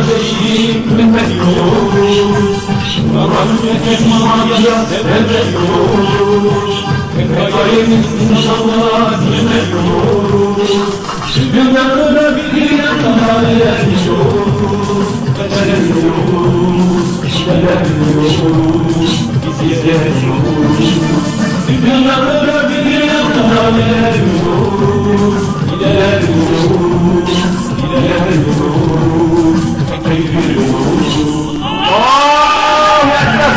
kardeşim veriyoruz. Kardeşim mamaya veriyoruz. Kayın inşallah veriyoruz. Dünyada bir yana veriyoruz. Veriyoruz. Veriyoruz. Bizi veriyoruz. Dünyada bir yana veriyoruz. İlerliyoruz. İlerliyoruz. Veriyoruz. Allahu Ekber.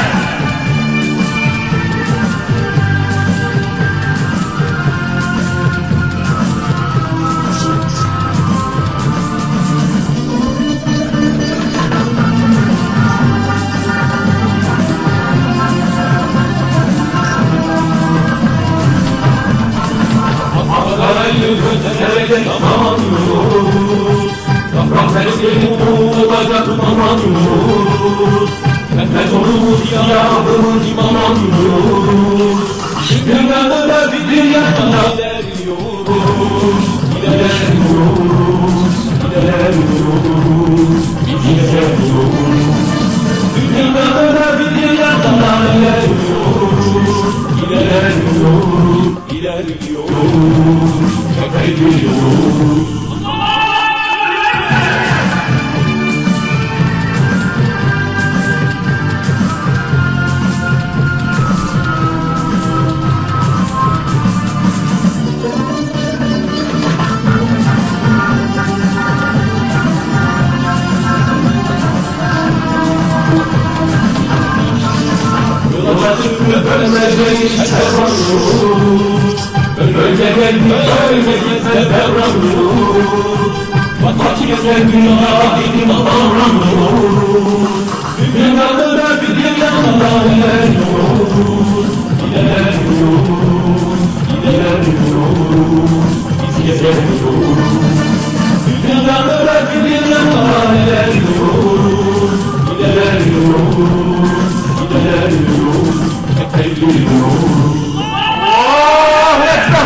Gözlerden amanıyoruz. Toprak sesini olacak amanıyoruz. Betonumuz yağmurumuz amanıyoruz. Dünyada bir yana veriyoruz. İlerliyoruz. İlerliyoruz. İlerliyoruz. Dünyada bir yana veriyoruz. İlerliyoruz. İlerliyoruz. Ediyoruz. Bölgeden davranıyoruz. Vatandaşlar günahını davranıyoruz. Dünyada bir yana veriyoruz. İlerliyoruz. İlerliyoruz. Biz gezemiyoruz. Dünyada bir yana veriyoruz. İlerliyoruz. İlerliyoruz. Ediyoruz. Allahu Ekber.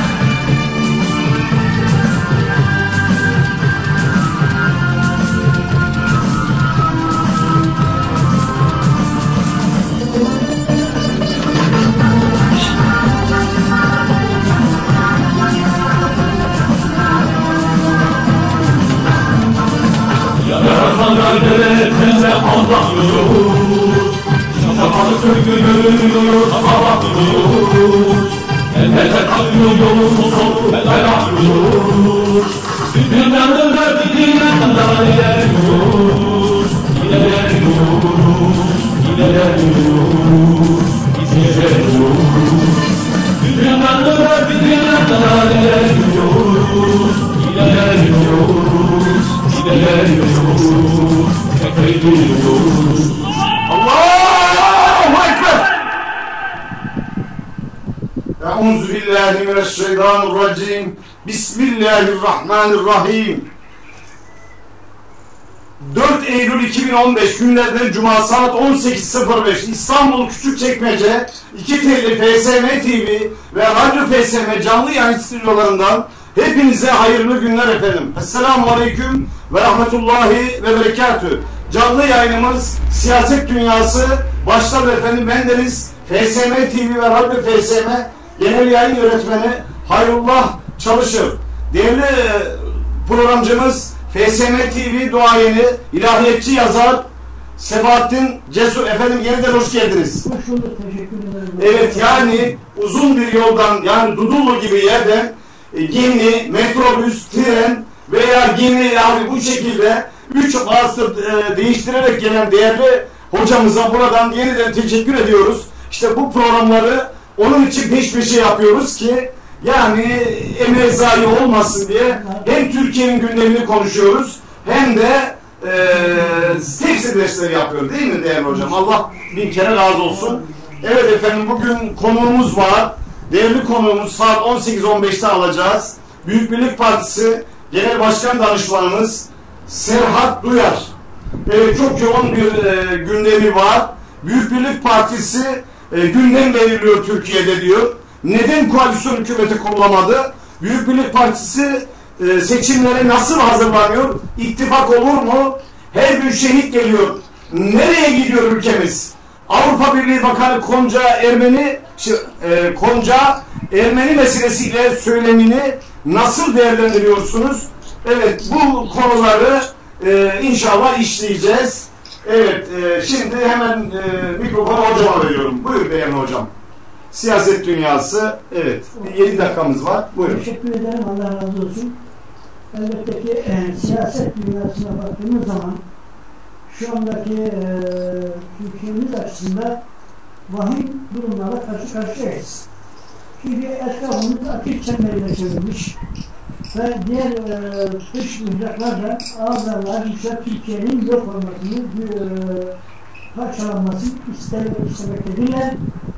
Yaratanlar devletimize anlatıyoruz. Şafalı sürgünüyor, sabahıyoruz. Elde kalıyor yolumuz olur, belalıyoruz. Dünyada bir yana ilerliyoruz. İlerliyoruz, ilerliyoruz. Biz gezemiyoruz. Dünyada bir yana ilerliyoruz. İlerliyoruz, ilerliyoruz. Ediyoruz. Allahu Ekber. Euzubillahimineşşeytanirracim. Bismillahirrahmanirrahim. 4 Eylül 2015 günlerden Cuma saat 18.05 İstanbul Küçükçekmece 2 telli FSM TV ve Radyo FSM canlı yayın stüdyolarından hepinize hayırlı günler efendim. Esselamu Aleyküm ve Rahmetullahi ve Berekatü. Canlı yayınımız Siyaset Dünyası başladı efendim. Bendeniz FSM TV ve Radyo FSM Genel Yayın Yönetmeni Hayrullah Çalışır. Değerli programcımız FSM TV duayeni, ilahiyatçı yazar Sebahattin Cesur. Efendim yeniden hoş geldiniz. Hoş bulduk, teşekkür ederim. Evet, yani uzun bir yoldan, yani Dudullu gibi yerden gemi, metrobüs, tren veya gemi, yani bu şekilde 3 vasıta değiştirerek gelen değerli hocamıza buradan yeniden teşekkür ediyoruz. İşte bu programları onun için peş peşe yapıyoruz ki yani emeğe zayi olmasın diye hem Türkiye'nin gündemini konuşuyoruz hem de tefsir dersleri yapıyoruz, değil mi değerli hocam? Allah bin kere razı olsun. Evet efendim, bugün konuğumuz var. Değerli konuğumuz saat 18.15'te alacağız. Büyük Birlik Partisi Genel Başkan Danışmanımız Serhat Duyar. Evet, çok yoğun bir gündemi var. Büyük Birlik Partisi gündem belirliyor Türkiye'de diyor. Neden koalisyon hükümeti kurulamadı? Büyük Birlik Partisi seçimlere nasıl hazırlanıyor? İttifak olur mu? Her gün şehit geliyor. Nereye gidiyor ülkemiz? Avrupa Birliği Bakanı Konca Ermeni meselesiyle söylemini nasıl değerlendiriyorsunuz? Evet, bu konuları inşallah işleyeceğiz. Evet, şimdi hemen mikrofonu hocama veriyorum. Buyur değerli hocam. Siyaset dünyası, evet, 7 dakikamız var. Buyurun. Teşekkür ederim, Allah razı olsun. Elbette ki siyaset dünyasına baktığımız zaman şu andaki Türkiye'miz açısından vahim durumlarla karşı karşıyayız. Çünkü etrafımız akil çemberiyle çevrilmiş ve diğer dış mihraklarla ağızlarla Türkiye'nin yok olmasını, parçalanmasını istemektedirler.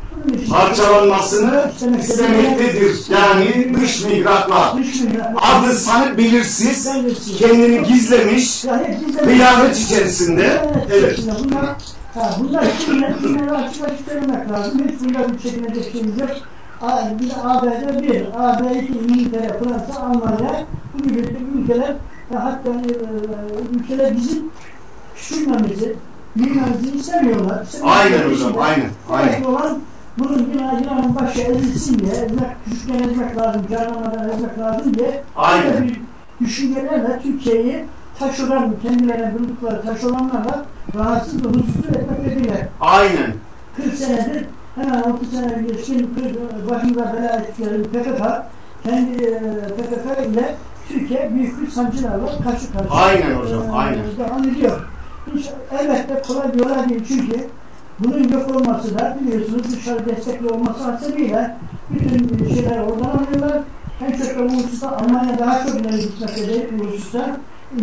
Parçalanmasını istemektedir. Yani dış mihraklar. Adı sanı belirsiz, kendini gizlemiş, kıyamet içerisinde. Evet. Bunlar için açık söylemek lazım. Hiç bunlar bir çekinecek şeyimiz yok. Bir ABD bir, AB2, İngiltere, Fransa, Almanya, bu gibi ülkeler hatta ülkeler bizim küçülmemizi, büyümemizi istemiyorlar. Aynen hocam, aynen. Olan bunun İran'ın başı ezilsin diye, küçükten ezmek lazım, canlanmadan ezmek lazım diye bir düşüncelerle Türkiye'yi taş olan, kendilerine buldukları taş olanlarla rahatsız ve huzursuz etmektedirler. Aynen. 40 senedir, hemen 6 sene geçkin başında bela ettikleri PKK, kendi PKK ile Türkiye büyük bir sancılarla karşı karşıya. Aynen hocam, aynen. Devam ediyor. Elbette kolay bir olay değil çünkü bunun yok olması da biliyorsunuz dışarı destekli olması hasebiyle bütün şeyler oradan alıyorlar. En çok da bu hususta Almanya daha çok ileri gitmektedir bu hususta.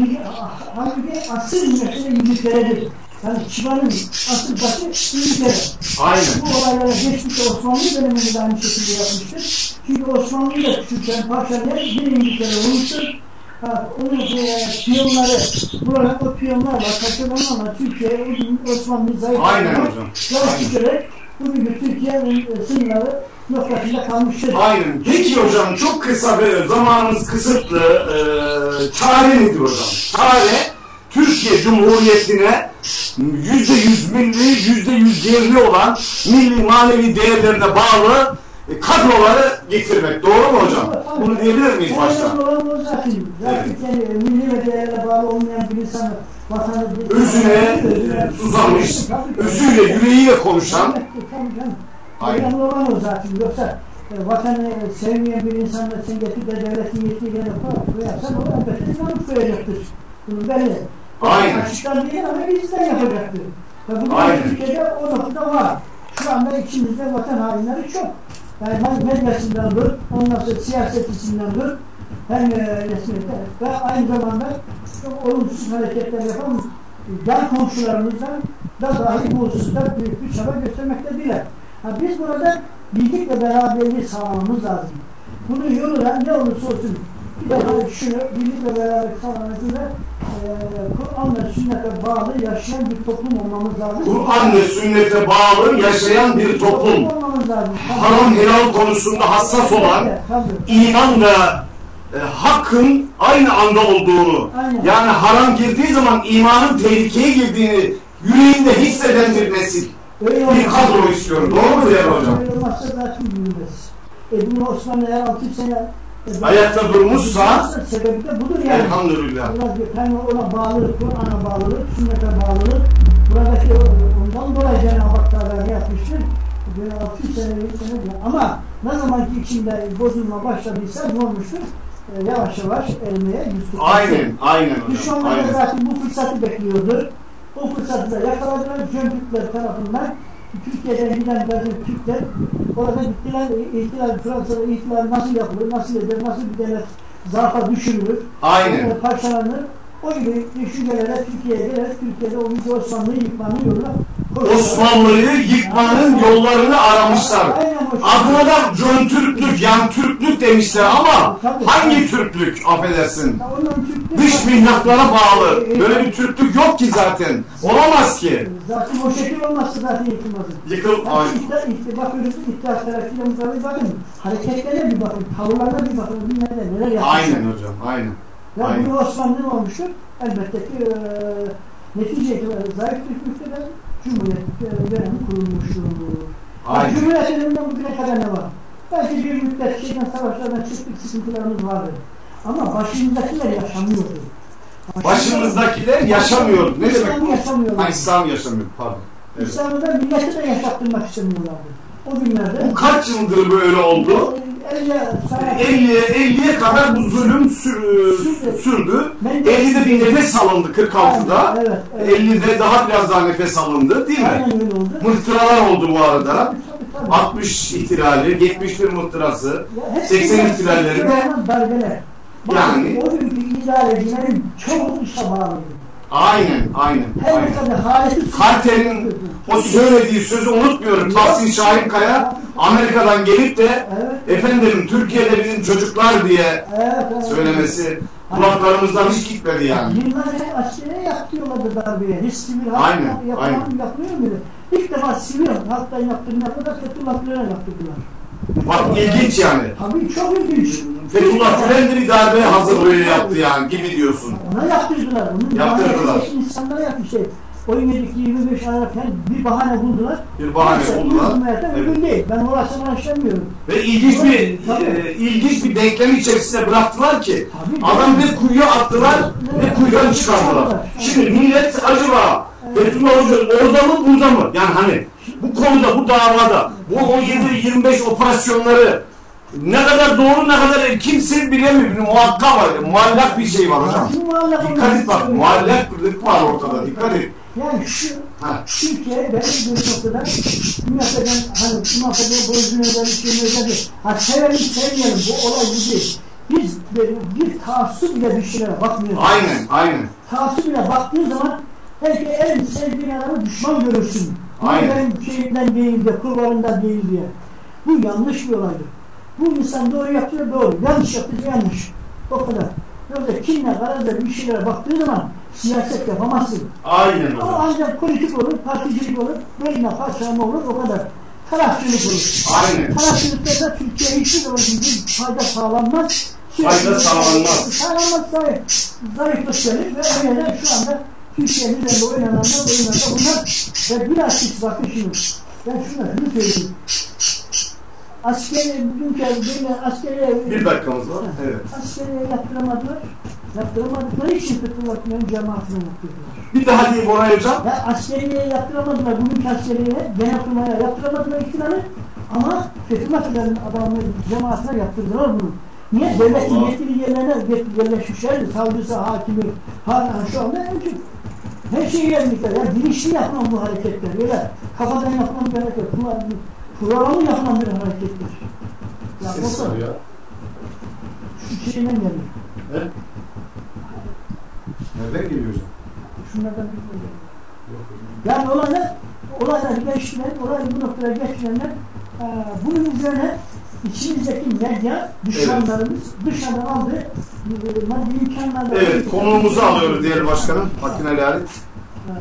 Halbuki asıl mesele İngiltere'dir. Yani Çiva'nın asıl başı İngiltere. Aynen. Bu olaylara geçmiş Osmanlı döneminde de aynı şekilde yapmıştır. Çünkü Osmanlı'yı da küçükten parçalayan bir İngiltere olmuştur. Onun piyonları, burada o piyonlarla, kaçırmalarla Türkiye'ye Osmanlı'yı zayıflayarak, yavaş bugün Türkiye'nin sınırları noktasında kalmıştır. Aynen. Peki hocam, çok kısa bir zamanımız kısıtlı. Çare nedir hocam? Çare, Türkiye Cumhuriyeti'ne %100 milli, %100 yerli olan milli manevi değerlerine bağlı kadroları getirmek. Doğru mu hocam? Bunu diyebilir miyiz başta? Zaten milli ve değerle bağlı olmayan bir insanı vatanı özüne susamış, özüyle, yüreğiyle konuşan. Önemli olan o zaten. Yoksa vatanı sevmeyen bir insanla sen getir de devletin yetkiyle koyarsan o elbette inanıp koyacaktır. Bunu belli. Aynen. Açıktan değil ama bizden yapacaktır. Ve bugün Türkiye'de o noktada var. Şu anda içimizde vatan hainleri çok. Yani medyasından dur, ondan sonra siyasetçisinden dur, hem resmiyette ve aynı zamanda çok olumsuz hareketler yapan yan komşularımızdan da dahi bu hususta büyük bir çaba göstermektedirler. Biz burada birlik ve beraberliği sağlamamız lazım. Bunun yolu da ne olursa olsun bir de şunu birlik ve beraberlik sağlamasında Kur'an ve sünnete bağlı yaşayan bir toplum olmamız lazım. Kur'an ve sünnete bağlı yaşayan bir toplum. Haram helal konusunda hassas olan, iman ve hakkın aynı anda olduğunu, yani haram girdiği zaman imanın tehlikeye girdiğini yüreğinde hisseden bir nesil. Bir kadro istiyorum. Doğru mu değerli hocam? Öyle olmazsa zaten büyümez. Bunu Osmanlı eğer 6 sene ayakta durmuşsa sebebi de budur yani. Elhamdülillah. Hem ona bağlılık, Kur'an'a bağlılık, sünnete bağlılık. Buradaki ondan dolayı Cenab-ı Hak Teala ne yapmıştır? 6 sene, 7 sene diyor. Ama ne zamanki içinde bozulma başladıysa ne olmuştur? Yavaş yavaş erimeye yüz tutmuştur. Aynen hocam. Düşmanlar da zaten bu fırsatı bekliyordur. O fırsatı da yakaladılar Cömürtler tarafından. Türkiye'den giden Türkler orada gittiler, Fransa'da ihtilal nasıl yapılır, nasıl eder, nasıl bir devlet zaafa düşürülür, parçalanır. O gibi düşüncelere Türkiye'ye gelir, Türkiye'de o büyük Osmanlı'yı yıkmanın yoluna Osmanlı'yı yıkmanın yollarını aramışlar. Adına da Türklük, yani Türklük demişler ama hangi Türklük affedersin? Dış mihraklara bağlı. Böyle bir Türklük yok ki zaten. Olamaz ki. Zaten o şekil olmazsa zaten yıkılmaz. Bakıyoruz İttihat Terakki'yle mutabık bakın. Hareketlerine bir bakın, tavırlarına bir bakın. Neler yapmışlar. Aynen hocam, aynen. Yani bu Osmanlı ne olmuştur? Elbette ki Netice itibariyle zayıf bir müfteden Cumhuriyet dönemi kurulmuştur. Aynen. Cumhuriyet döneminden bugüne kadar ne var? Belki bir müddet savaşlardan çıktık, sıkıntılarımız vardı. Ama başımızdakiler yaşamıyordu. Başımızdakiler yaşamıyor. Ne demek bu? Yaşamıyorlar. İslam yaşamıyor. Pardon. Evet. İslam'ı da milleti de yaşattırmak istemiyorlardı. O günlerde. Bu kaç yıldır böyle oldu? 50'ye kadar bu zulüm sürdü. 50'de bir nefes alındı 46'da. Evet, evet. 50'de daha biraz daha nefes alındı değil mi? Aynen öyle oldu. Mıhtıralar oldu bu arada. Tabii. 60 ihtilali, 71 mıhtırası, 80 ihtilalleri de darbeler. yani o günkü idarecilerin çoğu işe bağlıydı. aynen. Carter'in o söylediği sözü unutmuyorum. Tahsin Şahinkaya Amerika'dan gelip de efendim Türkiye'de bizim çocuklar diye söylemesi kulaklarımızdan hiç gitmedi yani. Yıllarca askere yaptırıyorlardı darbeye. Hiç sivil yapılıyor muydu? İlk defa sivil halktan yaptırmalarında da Fethullahçılara yaptırdılar. Bak ilginç yani. Tabii çok ilginç. Fethullah Gülen de bir darbe hazırlığı yaptı yani gibi diyorsun. Ona yaptırdılar. Yaptırdılar. İnsanlara yapmışlar. 17-25 ararken bir bahane buldular. Evet. Değil. Ben orasını araştırmıyorum. Ve ilginç bir denklem içerisinde bıraktılar ki adam ne kuyuya attılar ne kuyudan çıkardılar. Şimdi millet acaba Fethullah Hoca orada mı burada mı? Yani hani bu konuda, bu davada, bu 17-25 operasyonları ne kadar doğru ne kadar kimse bilemiyor. Muallak bir şey var hocam. Dikkat et bak, muallaklık var ortada. Dikkat et. Yani Türkiye benim bir noktada dünyada hani bu noktada borcunu ödedik, şeyini ödedik. Sevelim sevmeyelim, bu olay bu değil. Biz bir taassup bile bir şeylere bakmıyoruz. Aynen. Taassup bile baktığın zaman belki en sevdiğin adamı düşman görürsün. Benim şeyimden değil de, kurbanımdan değil diye. Bu yanlış bir olaydır. Bu insan doğru yapıyor, doğru. Yanlış yapıyor, yanlış. O kadar. Yoksa kimle karar bir şeylere baktığı zaman siyaset yapamazsın. Aynen. Ama ancak politik olur, particilik olur, bölme parçalama olur, o kadar. Tarafçılık olur. Aynen. Tarafçılıkta da Türkiye'ye hiçbir zaman bir fayda sağlanmaz. Sağlanmaz zayıflık gelir ve öyle şu anda Türkiye'nin üzerinde oynananlar bunlar ve biraz bakın şimdi. Ben şunu söyleyeyim. Askeriye bir dakikamız var. Evet. Askeriye yaptıramadıkları için Fethullah'ın cemaatine yaptırdılar. Bir daha diyeyim oraya hocam. Ya askeriye yaptıramadılar, bugünkü askeriye, genelkurmaya yaptıramadılar iktidarı ama Fethullah'ın adamı cemaatine yaptırdılar bunu. Niye? Devletin yetkili yerlerine yerleşmişlerdi. Savcısı, hakimi, şu anda mevcut. Her şeyi yerlikler. Yani bilinçli yapılan bu hareketler. Öyle kafadan yapılan bir hareket. Programı yapılan bir harekettir. Ses var ya. Şu şeyden geliyor. He? Nereden geliyor hocam? Şunlardan bir geliyor. Yani olaylar geçtiler, olaylar bu noktaya geçtirenler bunun üzerine içimizdeki medya düşmanlarımız dışarıdan aldı maddi imkanlarla... Evet, konuğumuzu alıyoruz değerli başkanım. Hakkın helal et. Evet.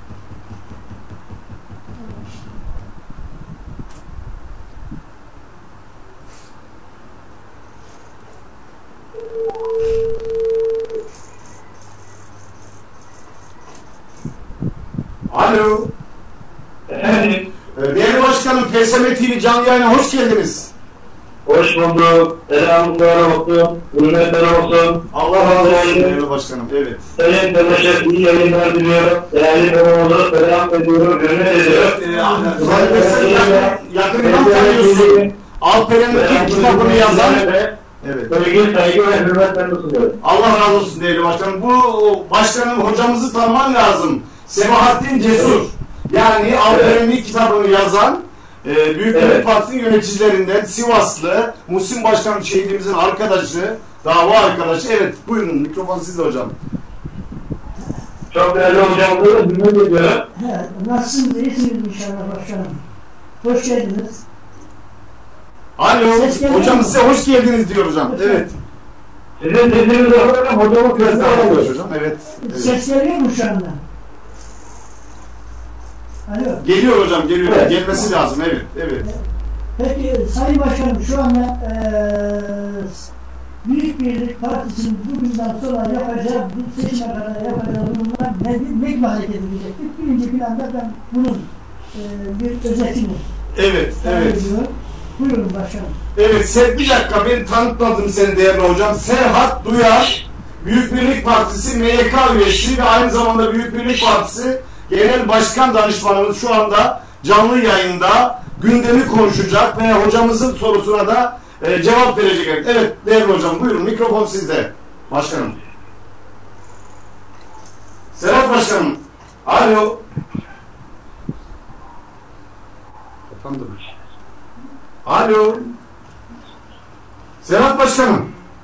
Alo. Efendim. Değerli başkanım, FSM TV canlı yayına hoş geldiniz. Hoş bulduk. Selamünaleyküm olsun. Hürmetler olsun. Allah razı olsun değerli başkanım. Evet. Sayın Demeşer iyi yayınlar diliyorum. Değerli konuğumuzu selam ediyorum. Hürmet ediyorum. Yakından tanıyorsun. Alperen'in ilk kitabını yazan. Evet. Sevgi, saygı ve hürmetlerini sunuyorum. Allah razı olsun değerli başkanım. Bu başkanım hocamızı tanıman lazım. Sebahattin Cesur. Yani Alperen'in ilk kitabını yazan Büyük Millet Partisi'nin yöneticilerinden Sivaslı Muhsin Başkanım şehidimizin arkadaşı, dava arkadaşı. Evet, buyurun mikrofon sizde hocam. Çok değerli hocamızı hürmet ediyorum. Nasılsınız? İyisiniz inşallah başkanım. Hoş geldiniz. Alo, hocam size hoş geldiniz diyor hocam. Evet. Sizin dediğiniz olarak hocamı köşede alıyor. Hocam, evet. Ses geliyor mu şu anda? Alo. Geliyor hocam, geliyor. Evet. Gelmesi lazım, evet. Peki Sayın Başkanım şu anda Büyük Birlik Partisi'nin bugünden sonra yapacağı, bu seçime kadar yapacağı durumlar ne gibi hareket edecektir? Birinci planda ben bunun bir özetini evet. ediyorum. Buyurun başkanım. Evet, bir dakika, ben tanıtmadım seni değerli hocam. Serhat Duyar, Büyük Birlik Partisi MYK üyesi ve aynı zamanda Büyük Birlik Partisi Genel Başkan Danışmanımız şu anda canlı yayında gündemi konuşacak ve hocamızın sorusuna da cevap verecek. Evet değerli hocam, buyurun, mikrofon sizde. Başkanım. Serhat Başkanım. Alo. Efendim. Alo. Serhat Başkanım.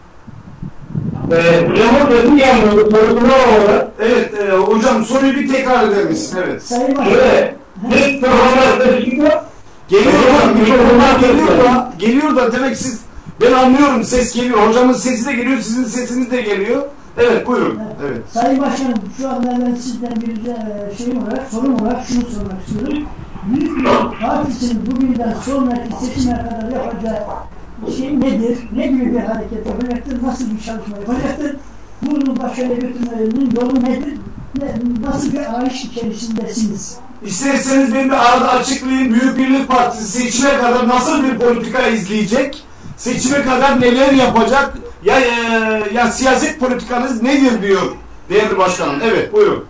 Hocamın sözü gelmiyor. Sorusu ne oldu? Evet hocam, soruyu bir tekrar eder misin? Evet. Sayın Başkanım. Evet. Ne programlar çıkıyor? Geliyor hocam, mikrofonlar geliyor da demek siz, ben anlıyorum, ses geliyor. Hocamın sesi de geliyor, sizin sesiniz de geliyor. Evet buyurun. Evet. Sayın Başkanım, şu anda ben sizden bir sorum olarak şunu sormak istiyorum. Büyük Birlik Partisi'nin bugünden sonraki seçime kadar yapacağı şey nedir? Ne gibi bir hareket yapacaktır? Nasıl bir çalışma yapacaktır? Bunu başarıya götürmelerinin yolu nedir? Nasıl bir arayış içerisindesiniz? İsterseniz ben bir arada açıklayayım. Büyük Birlik Partisi seçime kadar nasıl bir politika izleyecek? Seçime kadar neler yapacak? Ya siyaset politikanız nedir diyor değerli başkanım. Evet buyurun.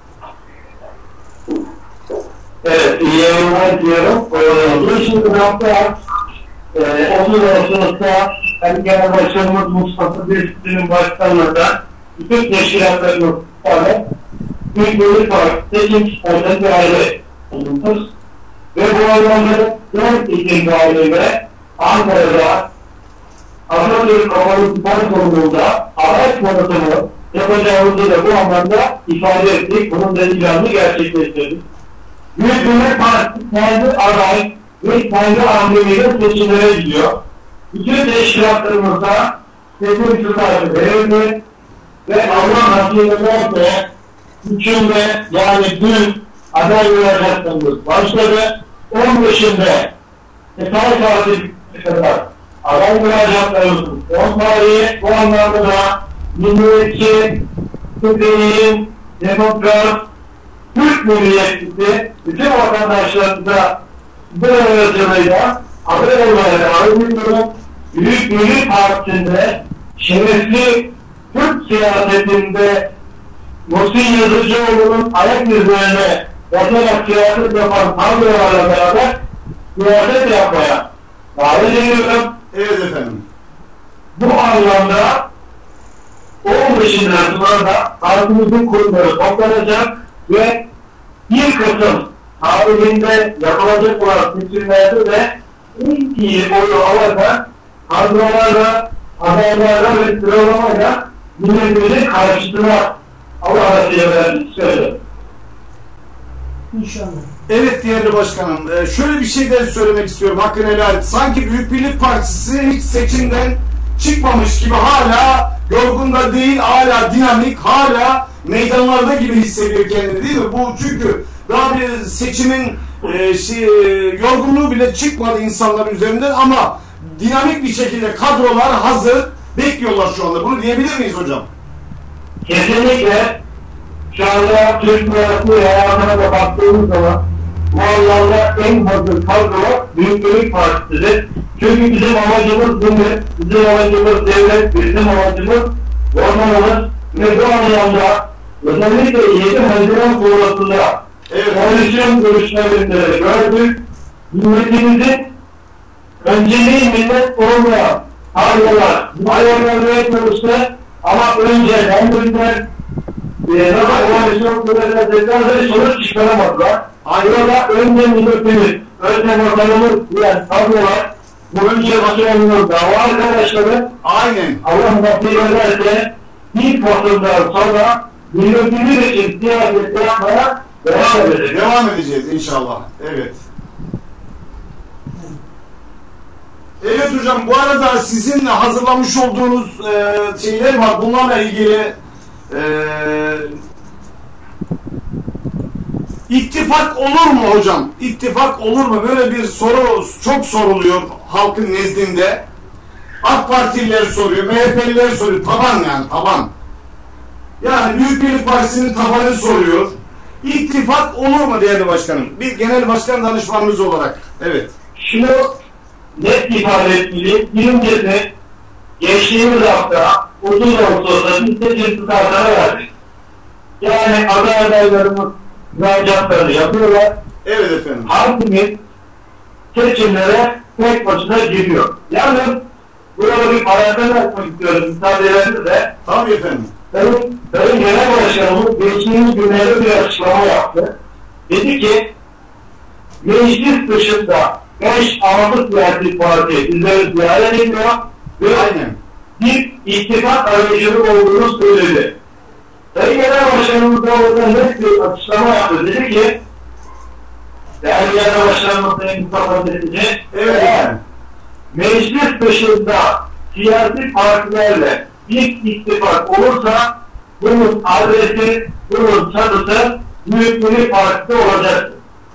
Evet, iyi yayınlar diyorum. Şimdi hafta 30 Ağustos'ta Genel Başkanımız Mustafa Demirel'in başkanlığında bütün teşkilatlarımız Büyük Birlik Partisi seçim sporunda bir aile bulunduk. Ve bu anlamda 4 Ekim tarihinde Ankara'da Atatürk Havalı Spor Kurulu'nda araç tanıtımı yapacağımızı da bu anlamda ifade ettik. Bunun da ilanını gerçekleştirdik. Büyük Birlik Partisi kendi aday ve kendi ambemiyle seçimlere gidiyor. Bütün teşkilatlarımızda seçim tutarı verildi ve Allah nasip ederse hükümde yani dün aday müracaatlarımız başladı. 15'inde Etay Partisi kadar aday müracaatlarımız 10 tarihi, bu anlamda da Milliyetçi, Türkiye'nin Demokrat, Türk Milliyetçisi bütün vatandaşlarımıza bu aracılığıyla aday olmaya arıyorum. Büyük Birlik Partisi'nde şerefli Türk siyasetinde Muhsin Yazıcıoğlu'nun ayak izlerine bakarak siyaset yapan kadrolarla beraber siyaset yapmaya davet ediyorum. Evet efendim. Bu anlamda 15'inden sonra da partimizin kurumları toplanacak ve 1 Kasım tarihinde yapılacak olan seçimlerde de ilk iyi oyu alacak kadrolarla, adaylarla ve sıralamayla milletimizin karşısına Allah'a diyebilirim söylüyorum. İnşallah. Evet değerli başkanım, şöyle bir şey de söylemek istiyorum, hakkını helal et. Sanki Büyük Birlik Partisi hiç seçimden çıkmamış gibi, hala yorgunda değil, hala dinamik, hala meydanlarda gibi hissediyor kendini, değil mi? Bu çünkü daha bir seçimin yorgunluğu bile çıkmadı insanların üzerinden ama dinamik bir şekilde kadrolar hazır, bekliyorlar şu anda. Bunu diyebilir miyiz hocam? Kesinlikle şu anda Türk mühendisliği hayatına da baktığımız zaman bu anlamda en hazır kadro Büyük Birlik Partisi'dir. Çünkü bizim amacımız millet, bizim amacımız devlet, bizim amacımız vatanımız ve bu anlamda özellikle 7 Haziran sonrasında koalisyon görüşmelerinde gördük. Milletimizin önceliği millet olmayan kadrolar ayarlanmaya çalıştı ama önce hem koalisyon görüşmelerinde sonuç çıkaramadılar. Ayrıca önce milletimiz, önce vatanımız diyen kadrolar, bu önce vatanımız dava arkadaşları, aynen. Allah nasip ederse ilk Kasım'dan sonra milletimiz için siyaset yapmaya devam edeceğiz inşallah. Evet. Evet hocam, bu arada sizin hazırlamış olduğunuz şeyler var. Bunlarla ilgili ittifak olur mu hocam? İttifak olur mu? Böyle bir soru çok soruluyor halkın nezdinde. AK Partililer soruyor, MHP'liler soruyor. Taban yani, taban. Yani Büyük Birlik Partisi'nin tabanı soruyor. İttifak olur mu değerli başkanım? Bir genel başkan danışmanımız olarak. Evet. Şunu net ifade etmeli. Birincisi, geçtiğimiz hafta 30 Ağustos'ta biz seçim tutarlarına verdik. Yani aday adaylarımız müracaatlarını yapıyorlar. Evet efendim. Partimiz seçimlere tek başına giriyor. Yalnız burada bir parantez açmak istiyorum müsaadelerinizle. Tabii efendim. Sayın Genel Başkanımız geçtiğimiz günlerde bir açıklama yaptı. Dedi ki meclis dışında 5-6 siyasi parti bizleri ziyaret ediyor ve Aynen. bir ittifak arayışı olduğunu söyledi. Sayın Genel Başkanımız da orada net bir açıklama yaptı. Dedi ki değerli Genel Başkanımız Sayın Mustafa Desici, Evet efendim. meclis dışında siyasi partilerle bir ittifak olursa bunun adresi, bunun çatısı Büyük Birlik Partisi olacaktır.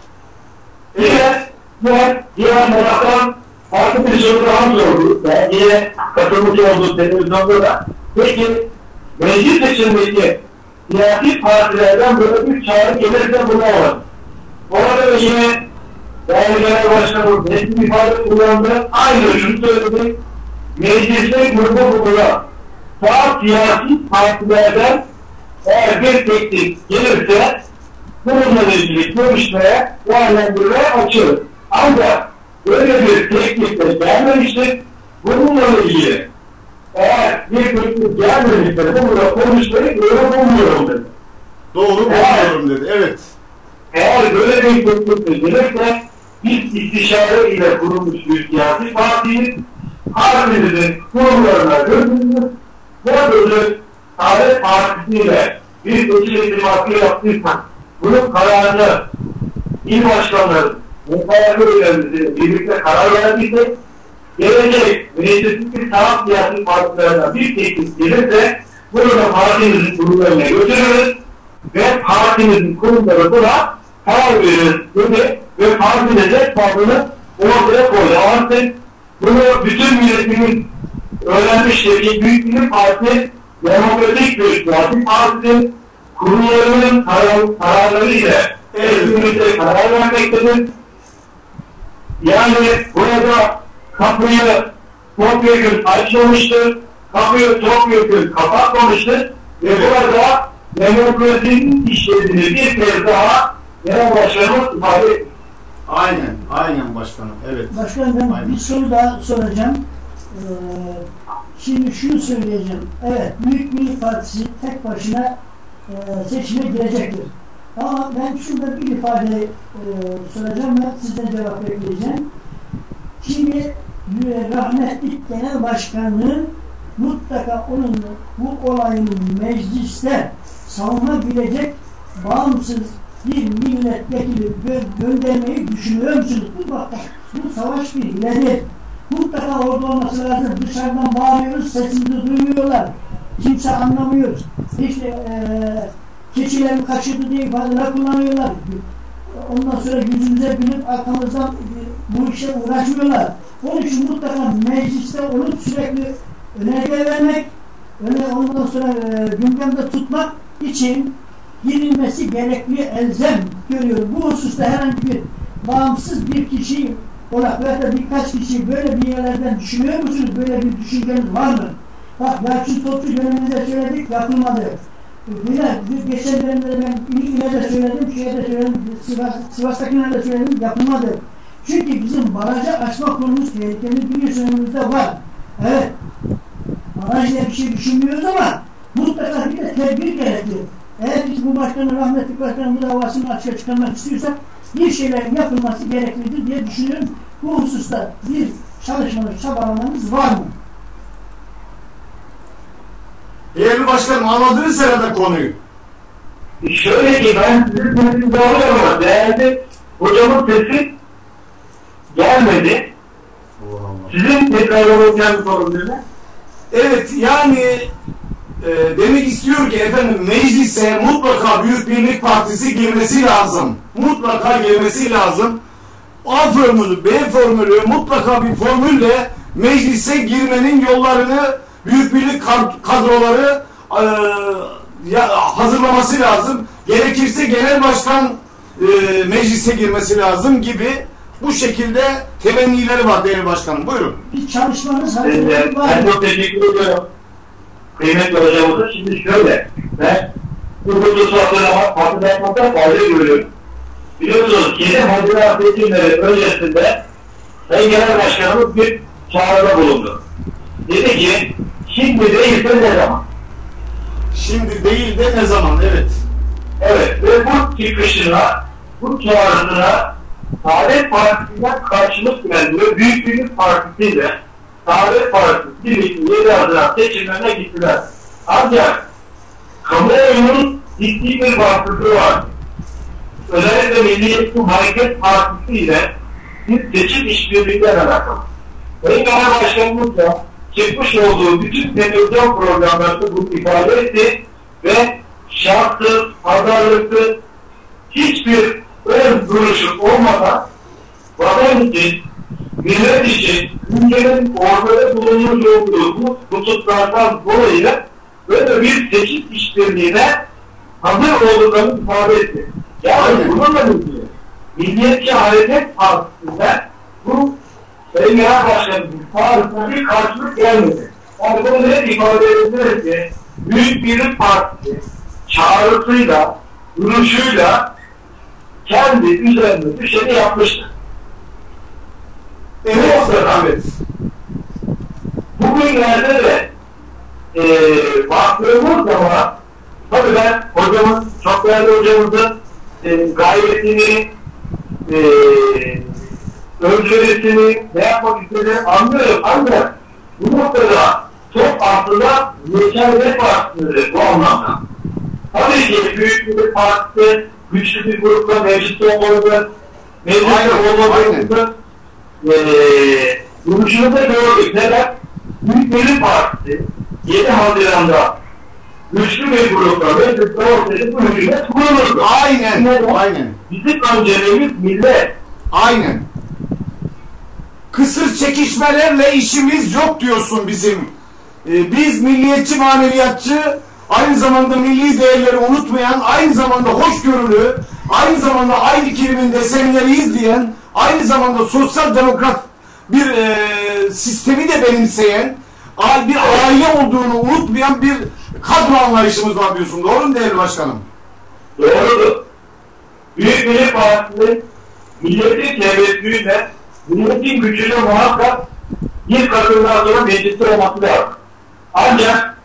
Diğer taraftan farklı bir soru daha sordu. Ben yine katılmış olduğum televizyonda da. Peki meclis içindeki siyasi partilerden böyle bir çağrı gelirse bu ne olur? Orada da yine değerli Genel Başkanımız net bir ifade kullandı. Aynı şunu söyledi. Mecliste grubu bulunan sağ siyasi partilerden eğer bir teklif gelirse bununla ilgili görüşmeye, değerlendirmeye açıyoruz. Ancak böyle bir teklif de gelmemiştir. Bununla ilgili eğer bir teklif gelmemiştir, bununla konuşmayı böyle bulmuyorum dedi. Doğru bulmuyorum dedi. Evet. Eğer böyle bir teklif de gelirse biz istişare ile kurulmuş bir siyasi partiyiz. Partimizin kurumlarına götürülür. Bu sözü Saadet Partisi ile bir seçim ittifakı yaptıysak bunun kararını il başkanları muhtarlarıyla birlikte karar verdiyse gelecek meclisteki sağ siyasi partilerden bir teklif gelirse bunu da partimizin kurumlarına götürürüz ve partimizin kurumları buna karar veririz dedi ve partinin tek tavrını ortaya koydu. Artık bunu bütün milletimiz öğrenmiştir ki Büyük Birlik Partisi demokratik bir siyasi partisi kurumlarının kararları ile birlikte karar vermektedir. Yani burada kapıyı topyekun açmamıştır, kapıyı topyekun kapatmamıştır ve burada demokrasinin işlediğini bir kez daha Genel Başkanımız ifade etmiştir. Aynen. Aynen başkanım. Evet. Başkanım ben Aynen. bir soru daha soracağım. Şimdi şunu söyleyeceğim. Evet, Büyük Birlik Partisi tek başına seçime girecektir. Ama ben şurada bir ifade soracağım ve sizden cevap bekleyeceğim. Şimdi rahmetli Genel Başkanlığın mutlaka onun bu olayın mecliste savunabilecek bağımsız bir milletvekili göndermeyi düşünüyor musunuz? Bu savaş bir ileri. Mutlaka orada olması lazım. Dışarıdan bağırıyoruz, sesimizi duymuyorlar. Kimse anlamıyor. İşte keçilerin kaçırdı diye ifadeler kullanıyorlar. Ondan sonra yüzümüze gülüp arkamızdan bu işe uğraşmıyorlar. Onun için mutlaka mecliste onu sürekli önerge vermek, ondan sonra gündemde tutmak için girilmesi gerekli elzem görüyorum. Bu hususta herhangi bir bağımsız bir kişi olarak veya da birkaç kişi böyle bir yerlerden düşünüyor musunuz? Böyle bir düşünceniz var mı? Bak Yalçın Topçu döneminde söyledik, yapılmadı. Geçen dönemde ben İlgil'e de söyledim, şeye de söyledim, Sivas'takine de söyledim, yapılmadı. Çünkü bizim barajı açma konumuz tehlikeli bir önümüzde var. Evet, barajla bir şey düşünmüyoruz ama mutlaka bir de tedbir gerekli. Eğer biz bu başkanın, rahmetli başkanın bu davasını açığa çıkarmak istiyorsak bir şeylerin yapılması gereklidir diye düşünüyorum. Bu hususta bir çalışmanız, çabalamanız var mı? Değerli başkanım anladınız herhalde konuyu. Şöyle ki ben sizin sesinizi alıyorum ama değerli hocamın sesi gelmedi. Sizin tekrar olacağınız sorun değil mi? Evet yani demek istiyor ki efendim meclise mutlaka Büyük Birlik Partisi girmesi lazım. Mutlaka girmesi lazım. A formülü, B formülü mutlaka bir formülle meclise girmenin yollarını Büyük Birlik kadroları hazırlaması lazım. Gerekirse genel başkan meclise girmesi lazım gibi bu şekilde temennileri var değerli başkanım. Buyurun. Bir çalışmanız hazırlığı var. Ben çok teşekkür ediyorum. Kıymetli hocamızın şimdi şöyle. Ben bu hususu hatırlatmaktan fayda görüyorum. Biliyorsunuz 7 Haziran seçimleri öncesinde Sayın Genel Başkanımız bir çağrıda bulundu. Dedi ki şimdi değil de ne zaman? Şimdi değil de ne zaman? Evet. Evet ve bu çıkışına, bu çağrısına Saadet Partisi'nden karşılık verdiği Büyük Birlik Partisi'yle Saadet Partisi birlikte 7 Haziran seçimlerine gittiler. Ancak kamuoyunun ciddi bir baskısı var. Özellikle Milliyetçi Hareket Partisi ile bir seçim işbirliğinden alakalı. Sayın Genel Başkanımız da çıkmış olduğu bütün televizyon programlarında bunu ifade etti ve şartsız, pazarlıksız hiçbir ön duruşu olmadan vatan için, millet için, ülkenin ortada bulunmuş olduğu bu hususlardan dolayı böyle bir seçim işbirliğine hazır olduklarını ifade etti. Yani bununla ilgili Milliyetçi Hareket Partisi'nde bu Sayın Genel Başkanımızın çağrısına bir karşılık gelmedi. Yani bunu net ifade edilir ki Büyük Birlik Partisi çağrısıyla, duruşuyla kendi üzerinde düşeni yapmıştır. Evet. Bugünlerde de baktığımız zaman tabii ben hocamın, çok değerli hocamızın gayretini, öncülesini, ne yapmak istediğini anlıyorum. Ancak bu noktada çok aslında yeterli partisidir bu anlamda. Tabii ki Büyük Birlik Partisi güçlü bir grupla mecliste olmalıdır. Mecliste olmalıdır. Duruşunu da gördük. Neden? Büyük Birlik Partisi 7 Haziran'da güçlü bir grupla mecliste ortaya bu hükümet kurulurdu. Aynen. Bizim önceliğimiz millet. Aynen. Kısır çekişmelerle işimiz yok diyorsun bizim. Biz milliyetçi, maneviyatçı, aynı zamanda milli değerleri unutmayan, aynı zamanda hoşgörülü, aynı zamanda aynı kelimenin desenleri diyen, aynı zamanda sosyal demokrat bir sistemi de benimseyen, bir aile olduğunu unutmayan bir kadro anlayışımız var diyorsun. Doğru mu değerli başkanım? Doğrudur. Büyük Birlik Partisi milletin teveccühüyle, milletin gücüyle muhakkak bir kadından sonra mecliste olması lazım. Ancak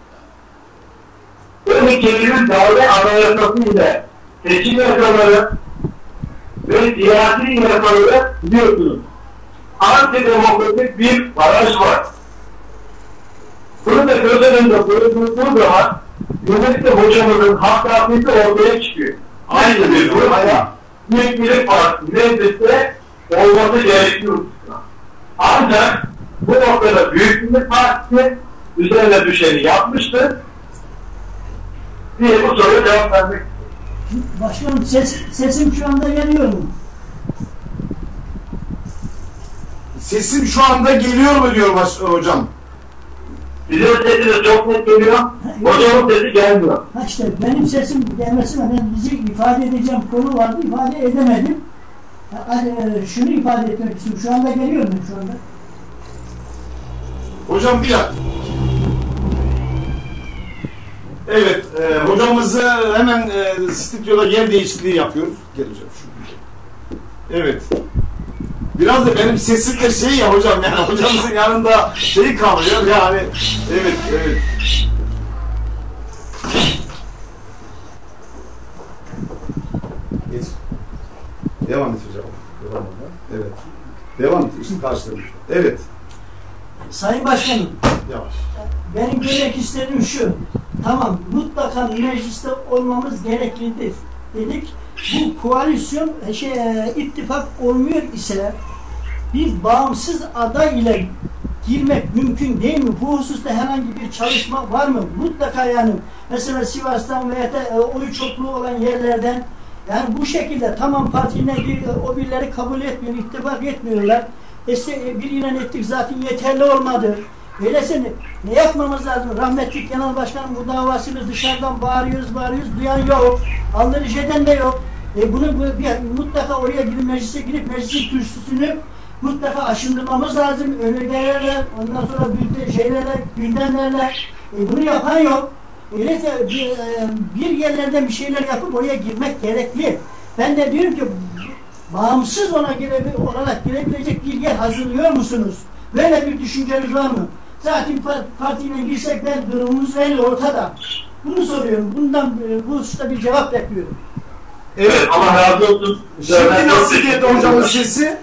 ülkenin devlet anayasası ile seçim yasaları ve siyasi yasaları biliyorsunuz. Antidemokratik bir baraj var. Bunu da göz önünde koyduğunuz zaman yönetim hocamızın hassasiyeti ortaya çıkıyor. Aynı bir durum ama Büyük Birlik Partisi mecliste olması gerekiyor. Ancak bu noktada Büyük Birlik Partisi üzerine düşeni yapmıştır diye bu soruya cevap vermek istiyorum. Başkanım sesim şu anda geliyor mu? Sesim şu anda geliyor mu diyor hocam? Bizim sesimiz çok net geliyor, hocamın sesi gelmiyor. Ha işte benim sesim gelmesine ben bizi ifade edeceğim konu vardı, ifade edemedim. Şunu ifade etmek istiyorum, şu anda geliyor mu şu anda? Hocam bir dakika. Evet, hocamızı hemen stüdyoda yer değişikliği yapıyoruz. Geleceğim şu. Evet. Biraz da benim sesim de şey ya hocam, yani hocamızın yanında şeyi kalıyor yani. Evet. Geç. Devam et hocam. Evet. Devam et. İşte karşılamış. Evet. Sayın Başkanım. Yavaş. Benim demek istediğim şu. Tamam, mutlaka mecliste olmamız gereklidir dedik. Bu koalisyon ittifak olmuyor ise bir bağımsız aday ile girmek mümkün değil mi? Bu hususta herhangi bir çalışma var mı? Mutlaka yani mesela Sivas'tan veya da oy çokluğu olan yerlerden yani bu şekilde tamam partine o birileri kabul etmiyor, ittifak etmiyorlar. bir ilan ettik zaten yeterli olmadı. Öyleyse ne yapmamız lazım? Rahmetli Genel Başkanım bu davasını dışarıdan bağırıyoruz, duyan yok. Aldırış eden de yok. Bunu mutlaka oraya gidip meclise gidip meclisin kürsüsünü mutlaka aşındırmamız lazım. Önergelerle, ondan sonra gündemlerle. Bunu yapan yok. Öyleyse bir yerlerden bir şeyler yapıp oraya girmek gerekli. Ben de diyorum ki bağımsız olarak girebilecek bir yer hazırlıyor musunuz? Böyle bir düşünceniz var mı? Zaten partiyle girsek ben durumumuz belli ortada. Bunu soruyorum. Bu hususta bir cevap bekliyorum. Evet, Allah razı olsun. Şimdi nasıl geldi hocamın sesi?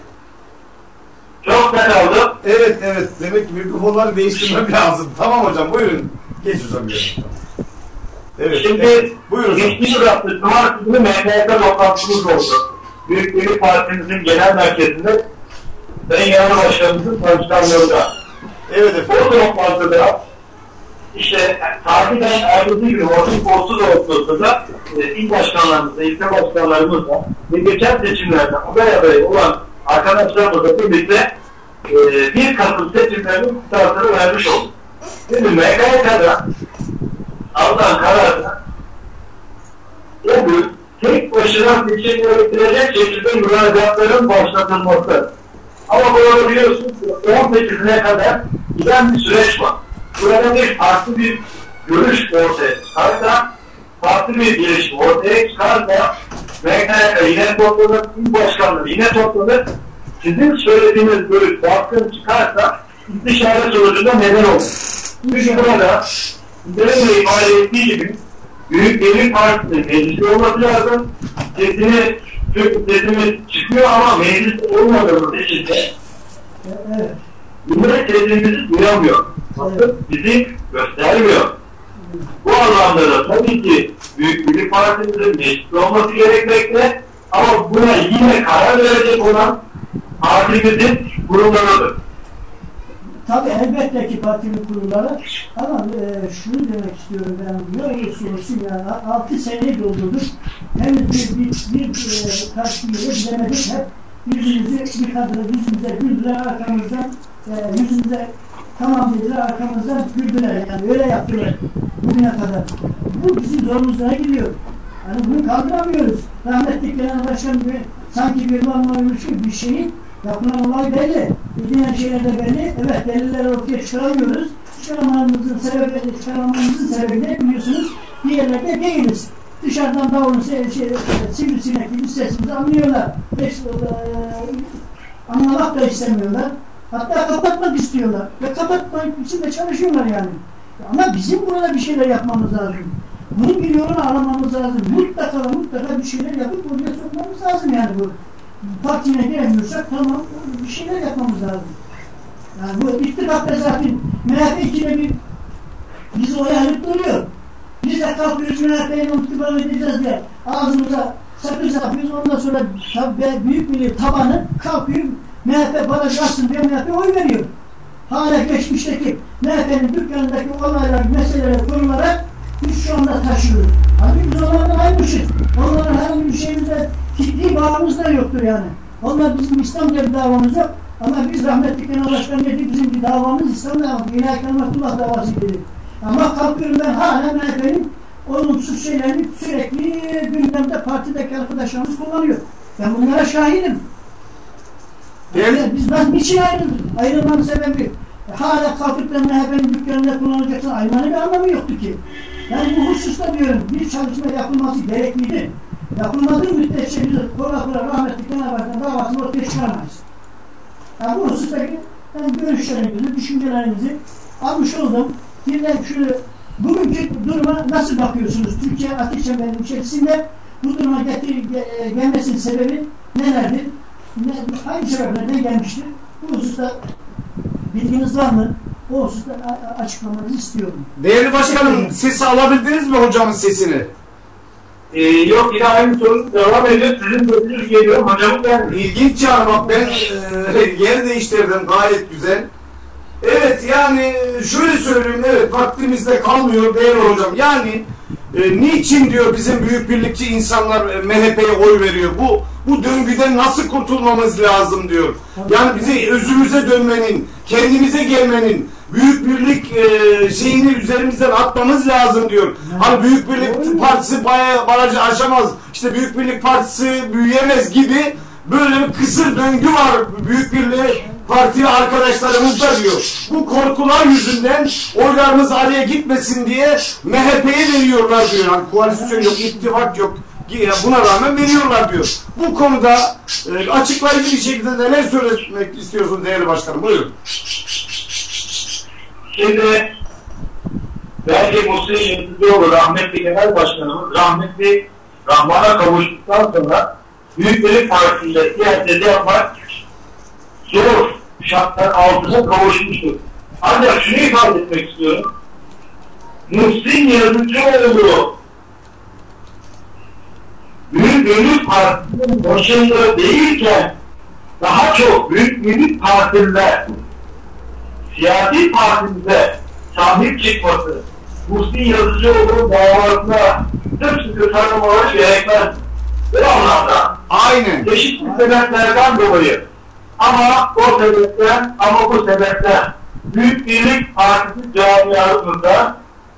Çok güzel oldu. Evet. Demek ki mikrofonları değiştirmem lazım. Tamam hocam, buyurun. Geç hocam. Evet. Şimdi buyurun hocam. geçtiğimiz hafta Cumartesi günü MHP toplantımız oldu. Büyük Birlik Partimizin genel merkezinde Sayın Genel Başkanımızın tanıştanlığında. Evet efendim. O toplantıda işte takiben ertesi günü 30 Ağustos'ta il başkanlarımızla, ilçe başkanlarımızla ve geçen seçimlerde adayı olan arkadaşlarımızla birlikte 1 Kasım seçimlerinin startını vermiş olduk. Şimdi MKYK'da alınan kararda o gün tek başına seçimleri bitirecek şekilde müracaatların başlatılması. Ama burada biliyorsunuz 18'ine kadar giden bir süreç var. Burada bir farklı bir görüş ortaya çıkarsa, farklı bir gelişme ortaya çıkarsa, MKYK yine toplanır, il başkanları yine toplanır. Sizin söylediğiniz görüş baskın çıkarsa, istişare sonucunda neden olur? Çünkü burada sizlerin de ifade ettiği gibi Büyük Birlik Partisi'nin meclisi olması lazım. Sesimiz çıkıyor ama meclis olmadığımız için de bunları sesimizi duyamıyor. Bizi göstermiyor. Bu anlamda da tabii ki Büyük Birlik Partisi'nin meclisi olması gerekmekte ama buna yine karar verecek olan partimizin kurumlarıdır. Tabii elbette ki partinin kurumları ama şunu demek istiyorum ben ne olursa olsun yani 6 seneyi doldurduk. Henüz bir karşı yere gidemedik. Hep yüzümüzü yıkadılar, yüzümüze güldüler arkamızdan, yüzümüze tamam dediler arkamızdan güldüler yani öyle yaptılar bugüne kadar. Bu bizim zorumuza gidiyor. Yani bunu kaldıramıyoruz. Rahmetli Genel Başkan gibi sanki bir normalmiş gibi bir şeyi yapılan olay belli. Bildiğin şeyler de belli. Evet delilleri ortaya çıkaramıyoruz. Çıkaramamızın sebebi ne biliyorsunuz? Bir yerlerde değiliz. Dışarıdan davulun sivrisinek gibi sesimizi anlıyorlar. Anlamak da istemiyorlar. Hatta kapatmak istiyorlar. Ve kapatmak için de çalışıyorlar yani. Ama bizim burada bir şeyler yapmamız lazım. Bunun bir yolunu aramamız lazım. Mutlaka bir şeyler yapıp oraya sokmamız lazım yani bu. Partiye giremiyorsak tamam bir şeyler yapmamız lazım. Yani bu ittifakta zaten MHP ikide bir bizi oyalayıp duruyor. Biz de kalkıyoruz MHP'yle ittifak edeceğiz diye ağzımıza sakız yapıyoruz. Ondan sonra büyük bir tabanı kalkıyor MHP baraj açsın diye MHP oy veriyor. Hala geçmişteki MHP'nin dükkanındaki olaylar, meseleler, konulara biz şu anda taşıyoruz. Halbuki biz onlardan ayrılmışız. Onların herhangi bir şeyimizde ciddi bağımız da yoktur yani. Onlar bizim İslam'da bir davamız yok. Ama biz rahmetli Genel Başkan dedik bizim bir davamız İslam davamız. İlahi Kelimetullah davası dedik. Ama kalkıyorum ben hala MHP'nin olumsuz şeylerini sürekli gündemde partideki arkadaşlarımız kullanıyor. Ben bunlara şahidim. Biz niçin ayrıldık? Ayrılmanın sebebi hala kalkıp da MHP'nin dükkanında kullanacaksın. Ayrılmanın bir anlamı yoktu ki. Yani bu hususta diyorum bir çalışma yapılması gerekliydi. Yapılmadığı müddetçe biz kolay rahmetli Genel Başkan davasını ortaya çıkaramayız. Yani bu hususta ben görüşlerimizi, düşüncelerimizi almış oldum. Bir de şöyle bugünkü duruma nasıl bakıyorsunuz? Türkiye Ateş Çemberi'nin içerisinde bu duruma gelmesinin sebebi nelerdir? Hangi sebeplerden gelmiştir? Bu hususta bilginiz var mı? O hususta açıklamanızı istiyorum. Değerli başkanım, sesi alabildiniz mi hocamın sesini? Yok yine aynı sorun devam ediyor. Sizin sözünüz geliyor. Hocamın geldi. İlginç yani bak ben yer değiştirdim gayet güzel. Evet yani şöyle söyleyeyim evet vaktimizde kalmıyor değerli hocam. Yani niçin diyor bizim büyük birlikçi insanlar MHP'ye oy veriyor? Bu Bu döngüden nasıl kurtulmamız lazım diyor. Yani bize özümüze dönmenin, kendimize gelmenin, Büyük Birlik şeyini üzerimizden atmamız lazım diyor. Hani Büyük Birlik Partisi barajı aşamaz, işte Büyük Birlik Partisi büyüyemez gibi böyle bir kısır döngü var Büyük Birlik Parti arkadaşlarımızda diyor. Bu korkular yüzünden oylarımız araya gitmesin diye MHP'ye veriyorlar diyor. Yani koalisyon yok, ittifak yok. Buna rağmen veriyorlar diyor. Bu konuda açıklayıcı bir şekilde neler söylemek istiyorsun değerli başkanım? Buyurun. Şimdi belki Muhsin Yazıcıoğlu rahmetli genel başkanımız rahmetli Rahman'a kavuştuktan sonra Büyük Birlik Partisi'yle siyaseti yapmak zor şartlar altına kavuşmuştur. Ancak şunu ifade etmek istiyorum. Muhsin Yazıcıoğlu Büyük Birlik Partisi'nin başında değilken daha çok Büyük Birlik Partisi'nde siyasi partimize sahip çıkması, Muhsin Yazıcıoğlu'nun davasına sık tanımlamak gerekmez. Bu anlamda çeşitli sebeplerden dolayı ama bu sebepten Büyük Birlik Partisi camiasında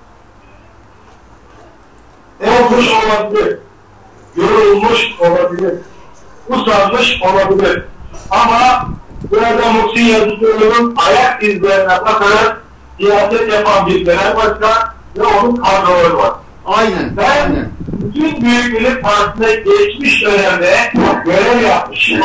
olmuş olabilir, yorulmuş olabilir, usanmış olabilir. Ama burada Muhsin Yazıcıoğlu'nun ayak izlerine bakarak siyaset yapan bir genel başkan ve onun kadroları var. Aynen. Bütün Büyük Birlik Partisi'ne geçmiş dönemde görev yapmış.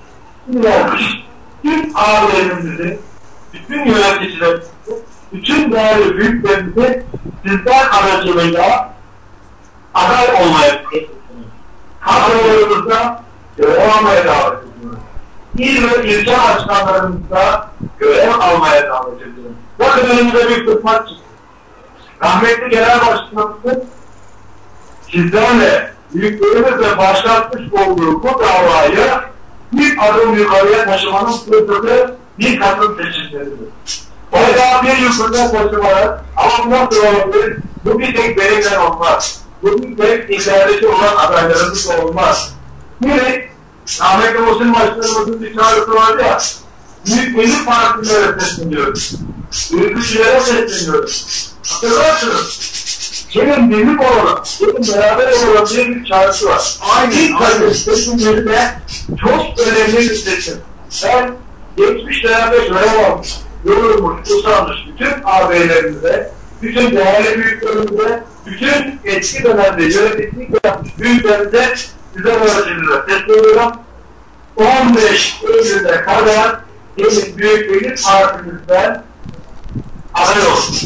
Tüm ağabeylerinizin, bütün yöneticilerin, bütün değerli büyüklerimizi sizler aracılığıyla aday olmaya kadrolarımızda görev almaya davet ediyoruz. İl ve ilçe başkanlarımızda görev almaya davet ediyoruz. Bakın önümüzde bir fırsat çıktı. Rahmetli genel başkanımızın sizlerle büyüklerimizle başlatmış olduğu bu davayı bir adım yukarıya taşımanın fırsatı bir Kasım seçimleridir. Oyda bir yukarıya taşımalar ama bundan sonra olabilir. Bu bir tek benimle olmaz. Bu bir tek ilerideki olan adaylarımız olmaz. Biri Ahmet Muhsin Başkanımızın bir çağrısı vardı ya, Büyük Birlik Partilere sesleniyoruz. Büyükçülere sesleniyoruz. Hatırlarsınız. Gelin birlik olalım, gelin beraber olalım diye bir çağrısı var. Aynı seçimlerinde çok önemli bir seçim. Ben geçmiş dönemde görev almış, yorulmuş, usanmış bütün ağabeylerimize, bütün değerli büyüklerimize, bütün eski dönemde yöneticilik yapmış büyüklerimize size aracılığıyla sesleniyorum. 15 Eylül'de kadar gelin Büyük Birlik Partimizden aday olsun.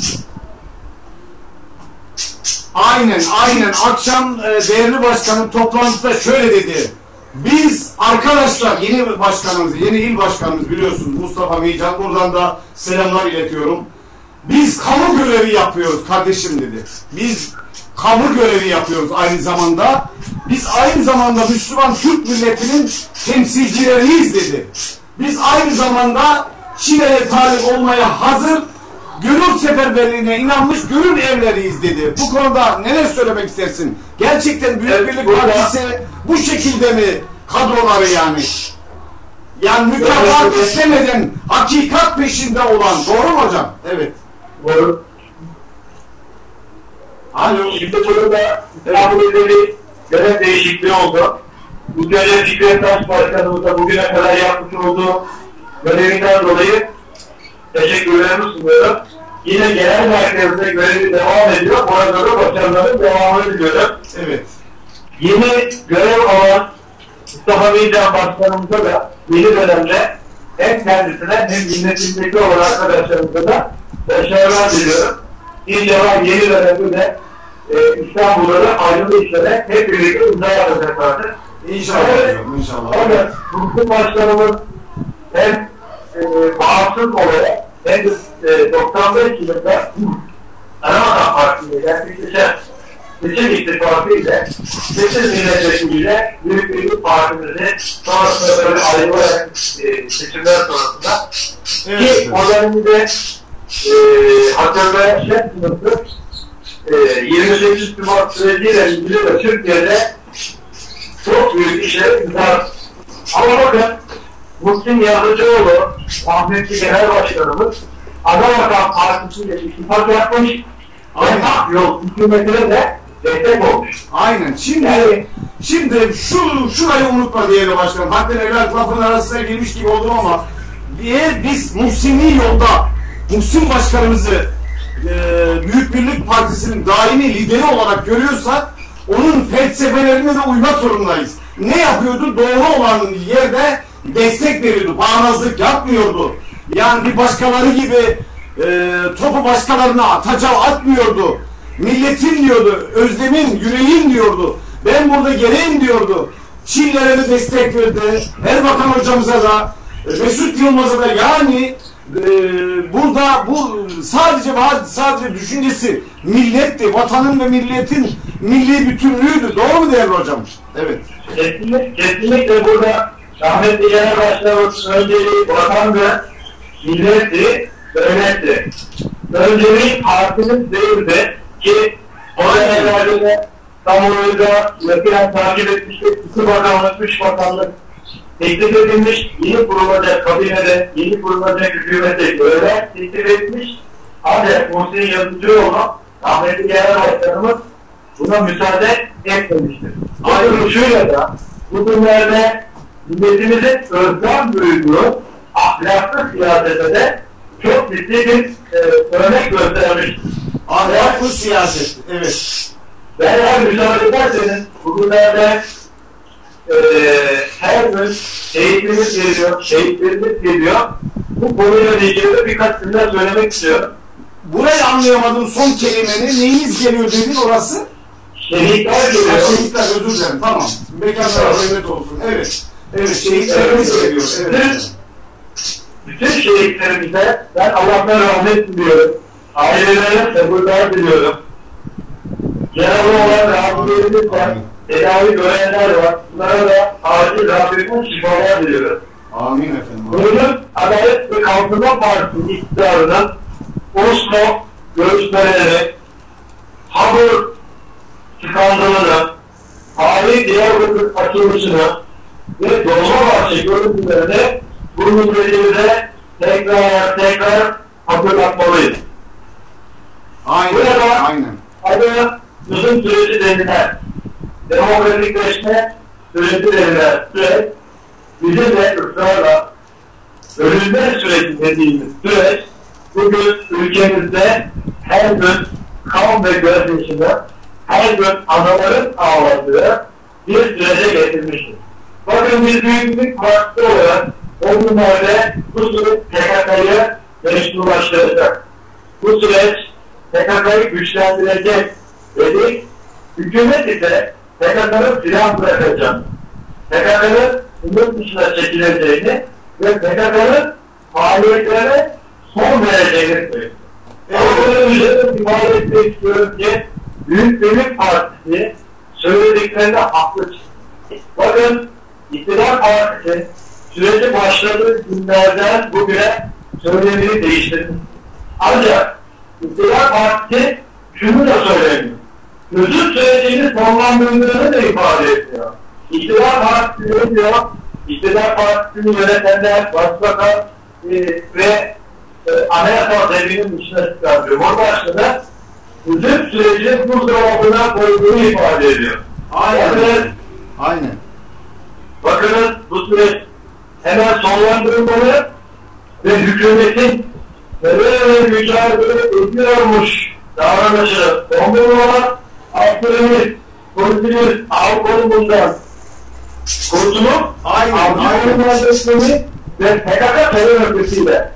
Aynen. Akşam değerli başkanım toplantıda şöyle dedi. Biz arkadaşlar yeni başkanımız, yeni il başkanımız biliyorsunuz Mustafa Meycan, buradan da selamlar iletiyorum. Biz kamu görevi yapıyoruz kardeşim dedi. Biz kamu görevi yapıyoruz aynı zamanda. Biz aynı zamanda Müslüman Türk milletinin temsilcileriyiz dedi. Biz aynı zamanda Şile'ye talip olmaya hazır, gönül seferberliğine inanmış gönül evleriyiz dedi. Bu konuda neler söylemek istersin? Gerçekten Büyük Birlik Partisi bu şekilde mi kadroları yani? Yani mükafat istemeden hakikat peşinde olan, doğru mu hocam? Evet. Doğru. Alo. Şimdi burada İstanbul'da bir görev değişikliği oldu. Bu görev Fikret Taş Başkanımız da bugüne kadar yapmış olduğu görevinden dolayı teşekkürlerimi sunuyorum. Yine genel merkezde görevi devam ediyor. Orada da başarıların devamını diliyorum. Evet. Yeni görev alan Mustafa Meycan Başkanımıza da yeni dönemde hem kendisine hem milletindeki olan arkadaşlarımıza da başarılar diliyorum. İnşallah yeni dönemde de İstanbul'da da ayrılı işlere hep birlikte imza atacaklardır. İnşallah. Evet, Muhsin Başkanımız hem bağımsız olarak hem de 95 yılında Anadolu Partisi'yle gerçekleşen seçim ittifakıyla seçim milletvekiliyle Büyük Birlik Partimizi sonrasında böyle ayrılarak seçimler sonrasında ki o dönemde hatırlayacaksınızdır 28 Şubat süreciyle ilgili de Türkiye'de çok büyük işlerimiz var. Ama bakın Muhsin Yazıcıoğlu, rahmetli genel başkanımız, Adavatan Partisi'yle ittifak yapmış. Hak yol hükümetine de destek olmuş. Aynen. Şimdi şurayı unutma diyelim başkanım. Hatta evvel lafın arasına girmiş gibi oldum ama eğer biz Muhsin'i yolda, Muhsin başkanımızı Büyük Birlik Partisi'nin daimi lideri olarak görüyorsak onun felsefelerine de uymak zorundayız. Ne yapıyordu? Doğru olan yerde destek veriyordu. Bağnazlık yapmıyordu. Yani bir başkaları gibi topu başkalarına atmıyordu. Milletin diyordu, özlemin, yüreğin diyordu. Ben burada geleyim diyordu. Çinlere de destek verdi. Erbakan hocamıza da, Mesut Yılmaz'a da yani burada bu sadece düşüncesi milletti. Vatanın ve milletin milli bütünlüğüydü. Doğru mu değerli hocam? Evet. Kesinlikle burada rahmetli genel başkanımız önceliği vatan ve milletti, devletti. Önceliği partinin değildi ki o dönemlerde de kamuoyunda yakinen takip etmiştik. 2 bakanlık, 3 bakanlık teklif edilmiş, yeni kurulacak kabinede, yeni kurulacak hükümete göre teklif etmiş. Ancak Muhsin Yazıcıoğlu, rahmetli genel başkanımız buna müsaade etmemiştir. Ayrıca şöyle da, bu günlerde milletimizin özlem duyduğu ahlaklı siyasete de çok ciddi bir örnek göstermiştir. Ahlaklı siyaset, evet. Ben eğer müsaade ederseniz, bugünlerde her gün şehitlerimiz geliyor. Bu konuyla ilgili birkaç cümle söylemek istiyorum. Burayı anlayamadım son kelimeni. Neyiniz geliyor dedin orası? Şehitler geliyor. Şehitler, özür dilerim. Tamam. Mekanlar devlet olsun. Evet. Evet, şehitlerimiz geliyor. Evet. Bütün şehitlerimize ben Allah'tan rahmet diliyorum. Ailelerine sabırlar diliyorum. Cenab-ı olan rahatlıklarımız var. Tedavi görenler var. Bunlara da acil Rabbimden şifalar diliyorum. Amin efendim. Bunun Adalet ve Kalkınma Partisi iktidarının Oslo görüşmeleri, Habur skandalını, Tarihi Diyarbakır açılışını ve Dolmabahçe görüntülerini bu milletimize tekrar hatırlatmalıyız. Aynen. Adına uzun süreci denilen, demokratikleşme süreci denilen süreç, bizim de ısrarla ölümler süreci dediğimiz süreç, bugün ülkemizde her gün kan ve gözyaşını, her gün anaların ağladığı bir sürece getirmiştir. Bakın biz büyük partisi olarak o günlerde bu süreç PKK'yı meşrulaştıracak. Bu süreç PKK'yı güçlendirecek dedik. Hükümet ise PKK'nın silah bırakacak. PKK'nın sınır dışına çekileceğini ve PKK'nın faaliyetlerine son vereceğini söylüyor. Bunun üzerine ifade etmek istiyorum ki Büyük Birlik Partisi söylediklerinde haklı çıktı. Bakın İktidar Partisi süreci başladığı günlerden bugüne söylediğini değiştirdi. Ancak İktidar Partisi şunu da söylemiyor. Çözüm sürecini sonlandırdığını da ifade ediyor. İktidar Partisi ne diyor? İktidar Partisi'ni yönetenler, başbakan ve anayasal devrimin dışına çıkartıyor. Onun başında çözüm sürecinin buzdolabına koyduğunu ifade ediyor. Aynen. Bakınız bu süreç hemen sonlandırılmalı ve hükümetin terörle mücadele ediyormuş davranışı dondurmalı, aktörümüz, polisimiz Avrupa'nın bundan kurtulup Avrupa'nın destekini ve PKK terör örgütüyle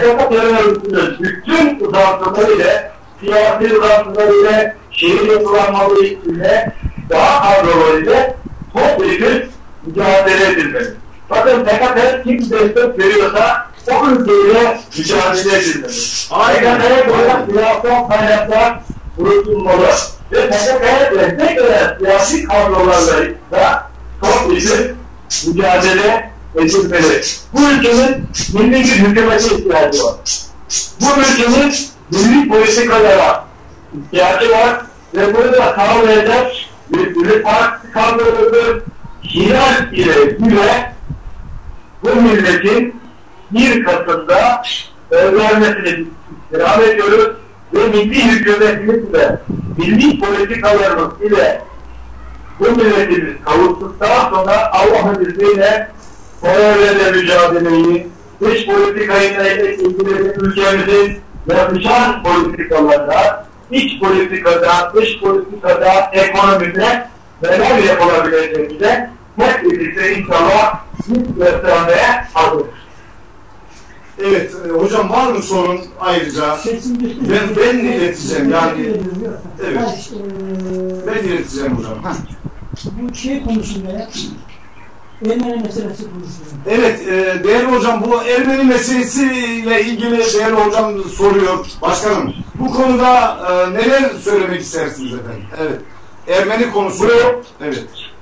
bütün uzantılarıyla, siyasi uzantılarıyla, şehir yapılanmalarıyla, daha kadrolarıyla topyekun mücadele edilmeli. Bakın PKK kim destek veriyorsa o ülkeyle mücadele edilmeli. PKK'ya böyle siyasal kaynaklar kurutulmalı ve PKK'ya destek veren siyasi kadrolarla da topyekun mücadele edilmeli. Bu ülkenin milli bir hükümete ihtiyacı var. Bu ülkenin milli politikalara ihtiyacı var ve bunu da sağlayacak bir partisi kadrolarıdır, hilal ile güle bu milletin 1 Kasım'da vermesini istirham ediyoruz ve milli hükümetimiz ile milli politikalarımız ile bu milletimiz kavuştuktan sonra Allah'ın izniyle terörle mücadeleyi, dış politikayla ilgili ülkemizin yapışan politikalarına, iç politikada, dış politikada, ekonomide neler yapılabileceğine hep birlikte inşallah biz göstermeye hazırız. Evet, hocam var mı sorun ayrıca? Ben ileteceğim yani. Evet. Ben ileteceğim hocam. Bu şey konusunda ya, Ermeni meselesi konusunda. Evet, değerli hocam bu Ermeni meselesiyle ilgili değerli hocam soruyor. Başkanım, bu konuda neler söylemek istersiniz efendim? Evet, Ermeni konusu. Evet.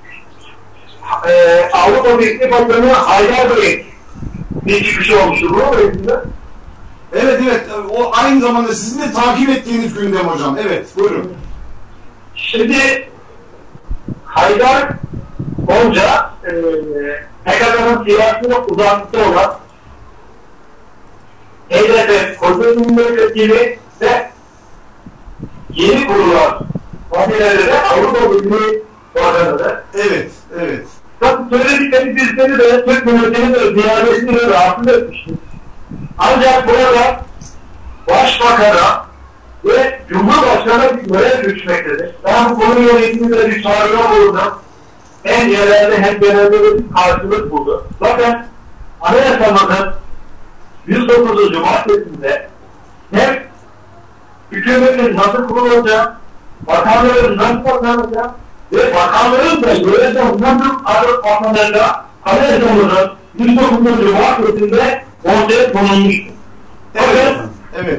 Avrupa Birliği Bakanı Haydar Bey bir çıkışı olmuştu bu öğretimde. Evet, o aynı zamanda sizin de takip ettiğiniz gündem hocam. Evet, buyurun. Şimdi Haydar Hoca PKK'nın siyasına uzantısı olan HDP Kocaeli Milletvekili ve yeni kurulan partilerle de Avrupa Birliği Bakanı'dır. Evet. Tabii söyledikleri bizleri de Türk milletinin de ziyadesini de rahatsız etmiştir. Ancak burada Başbakan'a ve Cumhurbaşkanı'na bir görev düşmektedir. Ben bu konuyla ilgili de bir çağrıda bulundum. Hem yerelde hem genelde bir karşılık buldu. Bakın Anayasamızın 109. maddesinde hem hükümetin nasıl kurulacağı, bakanların nasıl atanacak ve bakanların da görevden nasıl atanacak Anayasamızın 109. maddesinde ortaya konulmuştur. Evet.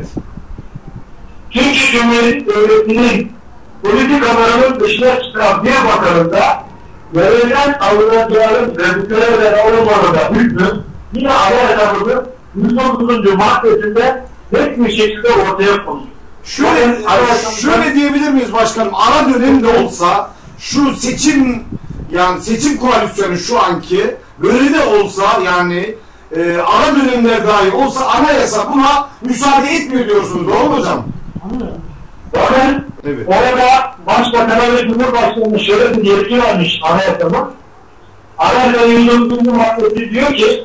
Türkiye Cumhuriyeti Devleti'nin politikalarının dışına çıkan bir bakanında görevden alınacağının ve bu görevden alınmanında hükmü yine Anayasamızın 109. maddesinde net bir şekilde ortaya konuluyor. Şöyle diyebilir miyiz başkanım? Ara dönemde olsa şu seçim koalisyonu şu anki böyle de olsa yani ara dönemler dahi olsa anayasa buna müsaade etmiyor diyorsunuz. Doğru mu hocam? Bakın evet. Orada Başbakan'a ve Cumhurbaşkanı'na şöyle bir yetki vermiş anayasama. Anayasanın 109. maddesi diyor ki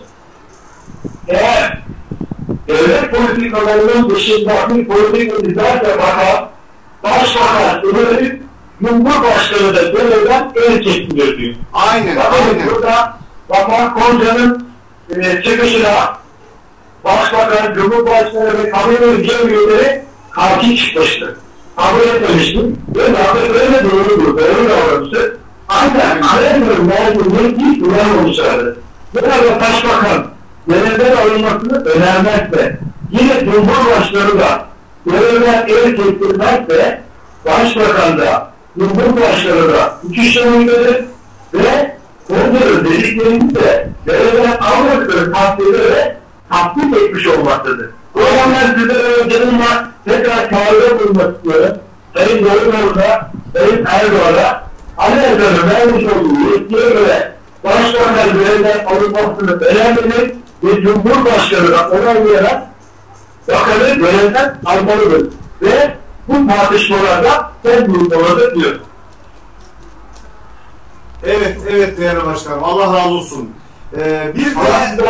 eğer devlet politikalarının dışındaki politika izlerse bakan, Başbakan önerip Cumhurbaşkanı da görevden el çekilir diyor. Aynen. Burada Bakan Konya'nın çıkışına Başbakan, Cumhurbaşkanı ve kamuoyu üyeleri karşı çıkmıştır. Kabul etmemiştir. Ve zaten öyle doğrudur, doğru davranıştır. Ancak Anayasanın mağdurluğu ilk uyarmamışlardır. Burada Başbakan görevden alınmasını önermezse, yine Cumhurbaşkanı da görevden el çektirmezse, Başbakan da, Cumhurbaşkanı da İçişleri'ndedir ve onların dediklerini de görevden almadıkları takdirde tatbik etmiş olmaktadır. O zaman size öğrencilerim var, tekrar çağrıda bulunmak istiyorum. Sayın Doğru'da, Sayın Erdoğan'a, Anayasanın vermiş olduğu yetkiye göre Başbakan görevden alınmasını önemlidir ve Cumhurbaşkanı'na onaylayarak bakanı görevden almalıdır. Ve bu tartışmalarda sen bulunmalıdır diyor. Evet değerli başkanım. Allah razı olsun. Bir de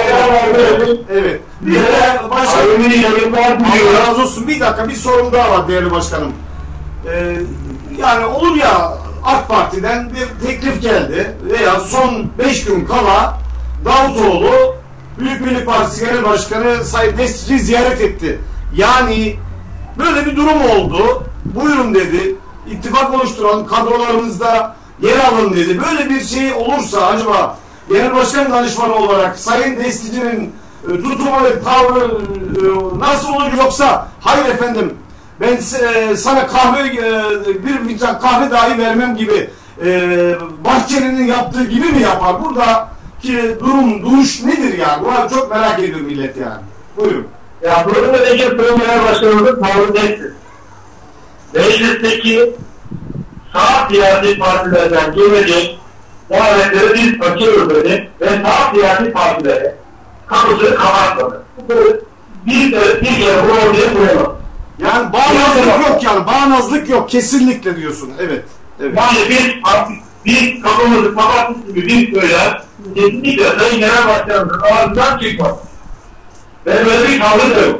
başkanım, Allah razı olsun. Bir dakika bir sorum daha var değerli başkanım. Yani olur ya AK Parti'den bir teklif geldi veya son 5 gün kala Davutoğlu Büyük Birlik Partisi Genel Başkanı Sayın Destici ziyaret etti. Yani böyle bir durum oldu. Buyurun dedi. İttifak oluşturalım. Kadrolarımızda yer alın dedi. Böyle bir şey olursa acaba Genel Başkan Danışmanı olarak Sayın Destici'nin tutumu ve tavrı nasıl olur, yoksa hayır efendim ben sana bir fincan kahve dahi vermem gibi Bahçeli'nin yaptığı gibi mi yapar? Buradaki duruş nedir yani? Bunu çok merak ediyor millet yani. Buyurun. Ya burada da Recep Tayyip Genel Başkanımızın tavrı nettir. Meclisteki sağ siyasi partilerden gelecek muhalefetleri biz açıyoruz dedi ve sağ siyasi partilere kapısını kapatmadı. Bir kere bu ortaya koyalım. Yani bağnazlık yok yani. Bağnazlık yok. Kesinlikle diyorsun. Evet. Evet. Yani biz kapımızı kapattık gibi bir söyler kesinlikle Sayın Genel Başkanımızın ağzından çıkmaz. Ve böyle bir tavrı da yok.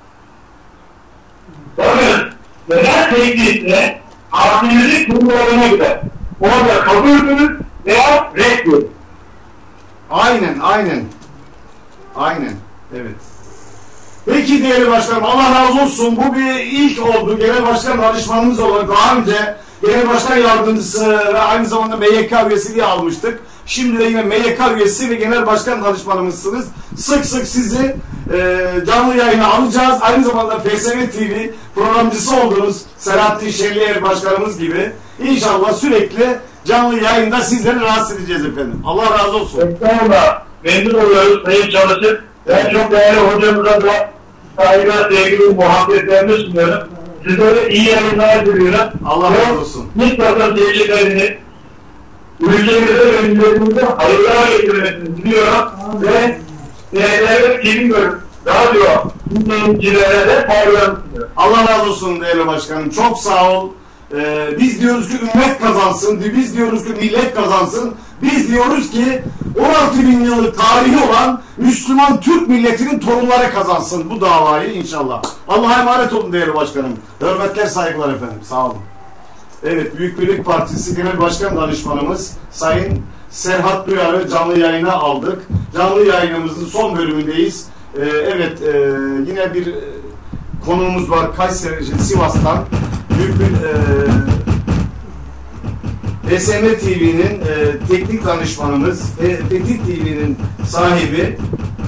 Bakın, neden teknikle partimizin kurumlarına gider. Orada kabulsünüz veya reddiniz. Aynen, aynen. Aynen. Evet. Peki değerli başkanım, Allah razı olsun. Bu bir ilk oldu. Genel başkan danışmanımız olarak daha önce genel başkan yardımcısı ve aynı zamanda MYK üyesiliği almıştık. Şimdi de yine MYK üyesi ve genel başkan danışmanımızsınız. Sık sık sizi canlı yayına alacağız. Aynı zamanda FSM TV programcısı oldunuz. Selahattin Şenliyer başkanımız gibi. İnşallah sürekli canlı yayında sizleri rahatsız edeceğiz efendim. Allah razı olsun. Estağfurullah. Memnun oluyoruz Sayın Çalışır. Ben çok değerli hocamıza da saygılar, sevgi ve muhabbetlerini sunuyorum. Sizlere iyi yayınlar diliyorum. Allah razı olsun. Mutlaka tecrübelerini ülkemize ve milletimize hayırlar getirmesini diliyorum. Ve değerli kimin görür? Radyo dinleyicilere de saygılarını sunuyorum. Allah razı olsun değerli başkanım. Çok sağ ol. Biz diyoruz ki ümmet kazansın. Biz diyoruz ki millet kazansın. Biz diyoruz ki 16.000 yıllık tarihi olan Müslüman Türk milletinin torunları kazansın bu davayı inşallah. Allah'a emanet olun değerli başkanım. Hürmetler, saygılar efendim. Sağ olun. Evet, Büyük Birlik Partisi Genel Başkan Danışmanımız Sayın Serhat Duyar'ı canlı yayına aldık. Canlı yayınımızın son bölümündeyiz. Evet, yine bir konuğumuz var Kayseri, Sivas'tan. Büyük bir FSM TV'nin teknik danışmanımız, Fethi TV'nin sahibi,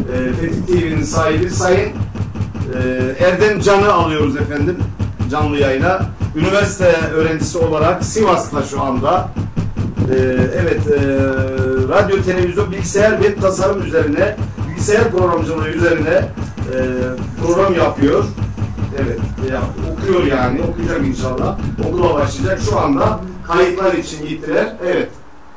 Sayın Erdem Can'ı alıyoruz efendim canlı yayına. Üniversite öğrencisi olarak Sivas'ta şu anda. Evet, radyo, televizyon, bilgisayar, web tasarım üzerine, bilgisayar programcılığı üzerine program yapıyor. Evet, okuyor yani, okuyacak inşallah. Okula başlayacak. Şu anda kayıtlar için gittiler. Evet.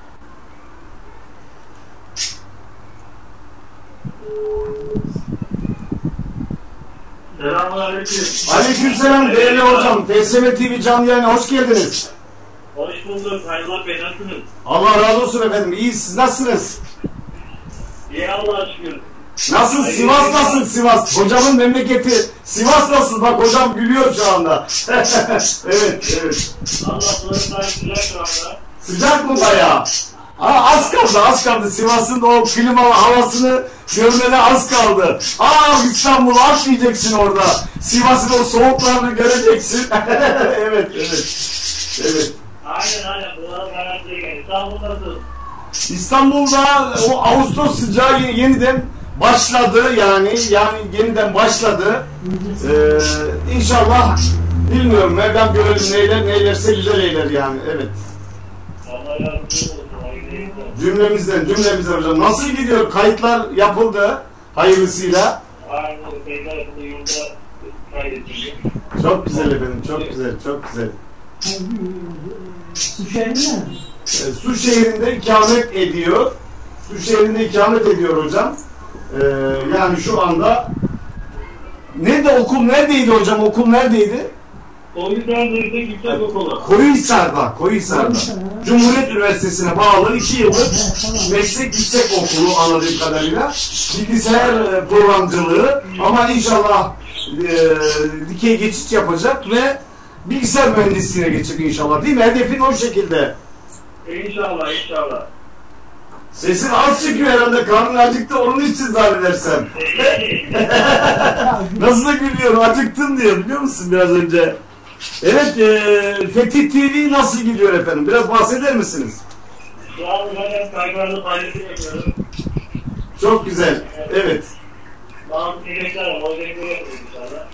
Selamünaleyküm. Aleykümselam değerli hocam. FSM TV canlı yayına hoş geldiniz. Hoş bulduk. Hayırlı Bey, nasılsınız? Allah razı olsun efendim. İyi, siz nasılsınız? İyi, Allah'a şükür. Nasıl? Sivas nasıl? Sivas. Hocamın memleketi. Sivas nasıl? Bak hocam gülüyor şu anda. Evet, evet. Allah sınırından sıcak şu anda. Sıcak mı bayağı? Az kaldı, az kaldı. Sivas'ın o klimalı havasını görmene az kaldı. İstanbul'u atmayacaksın orada. Sivas'ın o soğuklarını göreceksin. Evet, evet. Evet. Aynen. Buralar garantiye geldi. İstanbul nasıl? İstanbul'da o Ağustos sıcağı yeniden başladı yani yeniden başladı. İnşallah bilmiyorum. Mevlam görelim neylerse güzel eyler yani. Evet. Allah yardımcı olsun. Cümlemizden hocam. Nasıl gidiyor? Kayıtlar yapıldı hayırlısıyla. Aynen. Kayıtlar yapıldı. Yurda kaydedildi. Çok güzel efendim. Çok güzel. Çok güzel. Su şehrinde ikamet ediyor. Su şehrinde ikamet ediyor hocam. Yani şu anda okul neredeydi hocam? Okul neredeydi? Koyunlar'da yüksek okulu. Koyunhisar'da. Cumhuriyet Üniversitesi'ne bağlı 2 yıllık meslek yüksek okulu anladığım kadarıyla. Bilgisayar programcılığı ama inşallah dikey geçiş yapacak ve bilgisayar mühendisliğine geçecek inşallah, değil mi? Hedefin o şekilde. İnşallah. Sesin az çıkıyor herhalde. Karnın acıktı, onun için zannedersem. Nasıl da gülüyorum, acıktın diyor, biliyor musun biraz önce? Evet, Fethi TV nasıl gidiyor efendim? Biraz bahseder misiniz? Şu an ben kaygılarını paylaşım yapıyorum. Çok güzel, evet. Bazı hedefler var, o hedefleri yapıyoruz inşallah.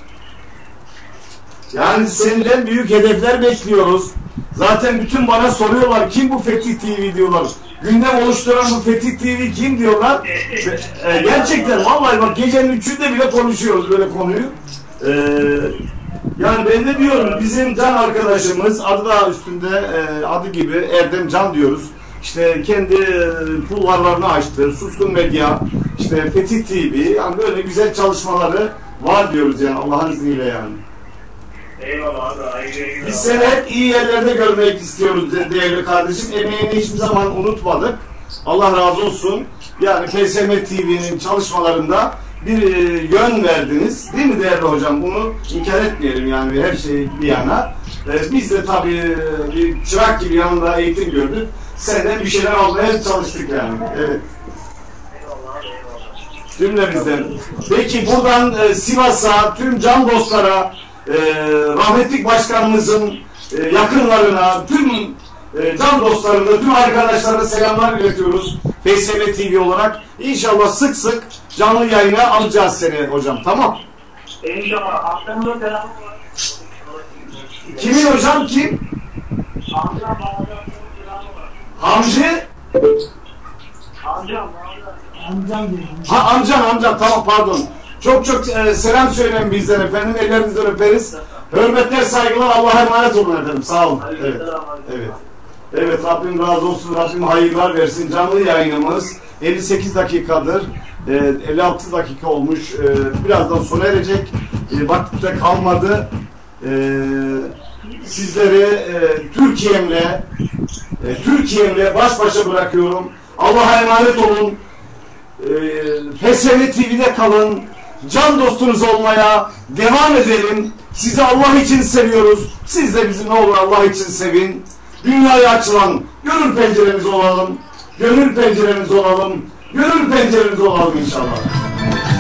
Yani senden büyük hedefler bekliyoruz. Zaten bütün bana soruyorlar, kim bu Fethi TV diyorlar. Gündem oluşturan bu Fethi TV kim diyorlar. Gerçekten vallahi bak gecenin 3'ünde bile konuşuyoruz böyle konuyu. Yani ben de diyorum bizim Can arkadaşımız, adı da üstünde adı gibi Erdem Can diyoruz. işte kendi kulvarlarını açtı. Suskun Medya, işte Fetih TV, yani böyle güzel çalışmaları var diyoruz yani Allah'ın izniyle yani. Eyvallah abi. Biz seni hep iyi yerlerde görmek istiyoruz değerli kardeşim. Emeğini hiçbir zaman unutmadık. Allah razı olsun. Yani PSM TV'nin çalışmalarında bir yön verdiniz. Değil mi değerli hocam? Bunu inkar etmeyelim yani her şey bir yana. Biz de tabii bir çırak gibi yanında eğitim gördük. Senden bir şeyler almaya çalıştık yani. Evet. Cümlemizden. Peki buradan Sivas'a, tüm can dostlara, rahmetli başkanımızın yakınlarına, tüm can dostlarına, tüm arkadaşlarına selamlar iletiyoruz. PSM TV olarak. İnşallah sık sık canlı yayına alacağız seni hocam. Tamam. İnşallah. Aklımda telefon var. Kimin hocam? Kim? Hamzi? Amcam dedim. Ha amcam tamam pardon. Çok selam söyleyin bizden efendim. Ellerinizden öperiz. Hürmetler, saygılar. Allah'a emanet olun efendim. Sağ olun. Evet. Evet, Rabbim razı olsun. Rabbim hayırlar versin. Canlı yayınımız 58 dakikadır. 56 dakika olmuş. Birazdan sona erecek. Vakitte kalmadı. Sizleri Türkiye'mle baş başa bırakıyorum. Allah'a emanet olun. PSM TV'de kalın. Can dostunuz olmaya devam edelim. Sizi Allah için seviyoruz. Siz de bizi ne olur Allah için sevin. Dünyaya açılan gönül penceremiz olalım. Gönül penceremiz olalım. Gönül penceremiz olalım inşallah.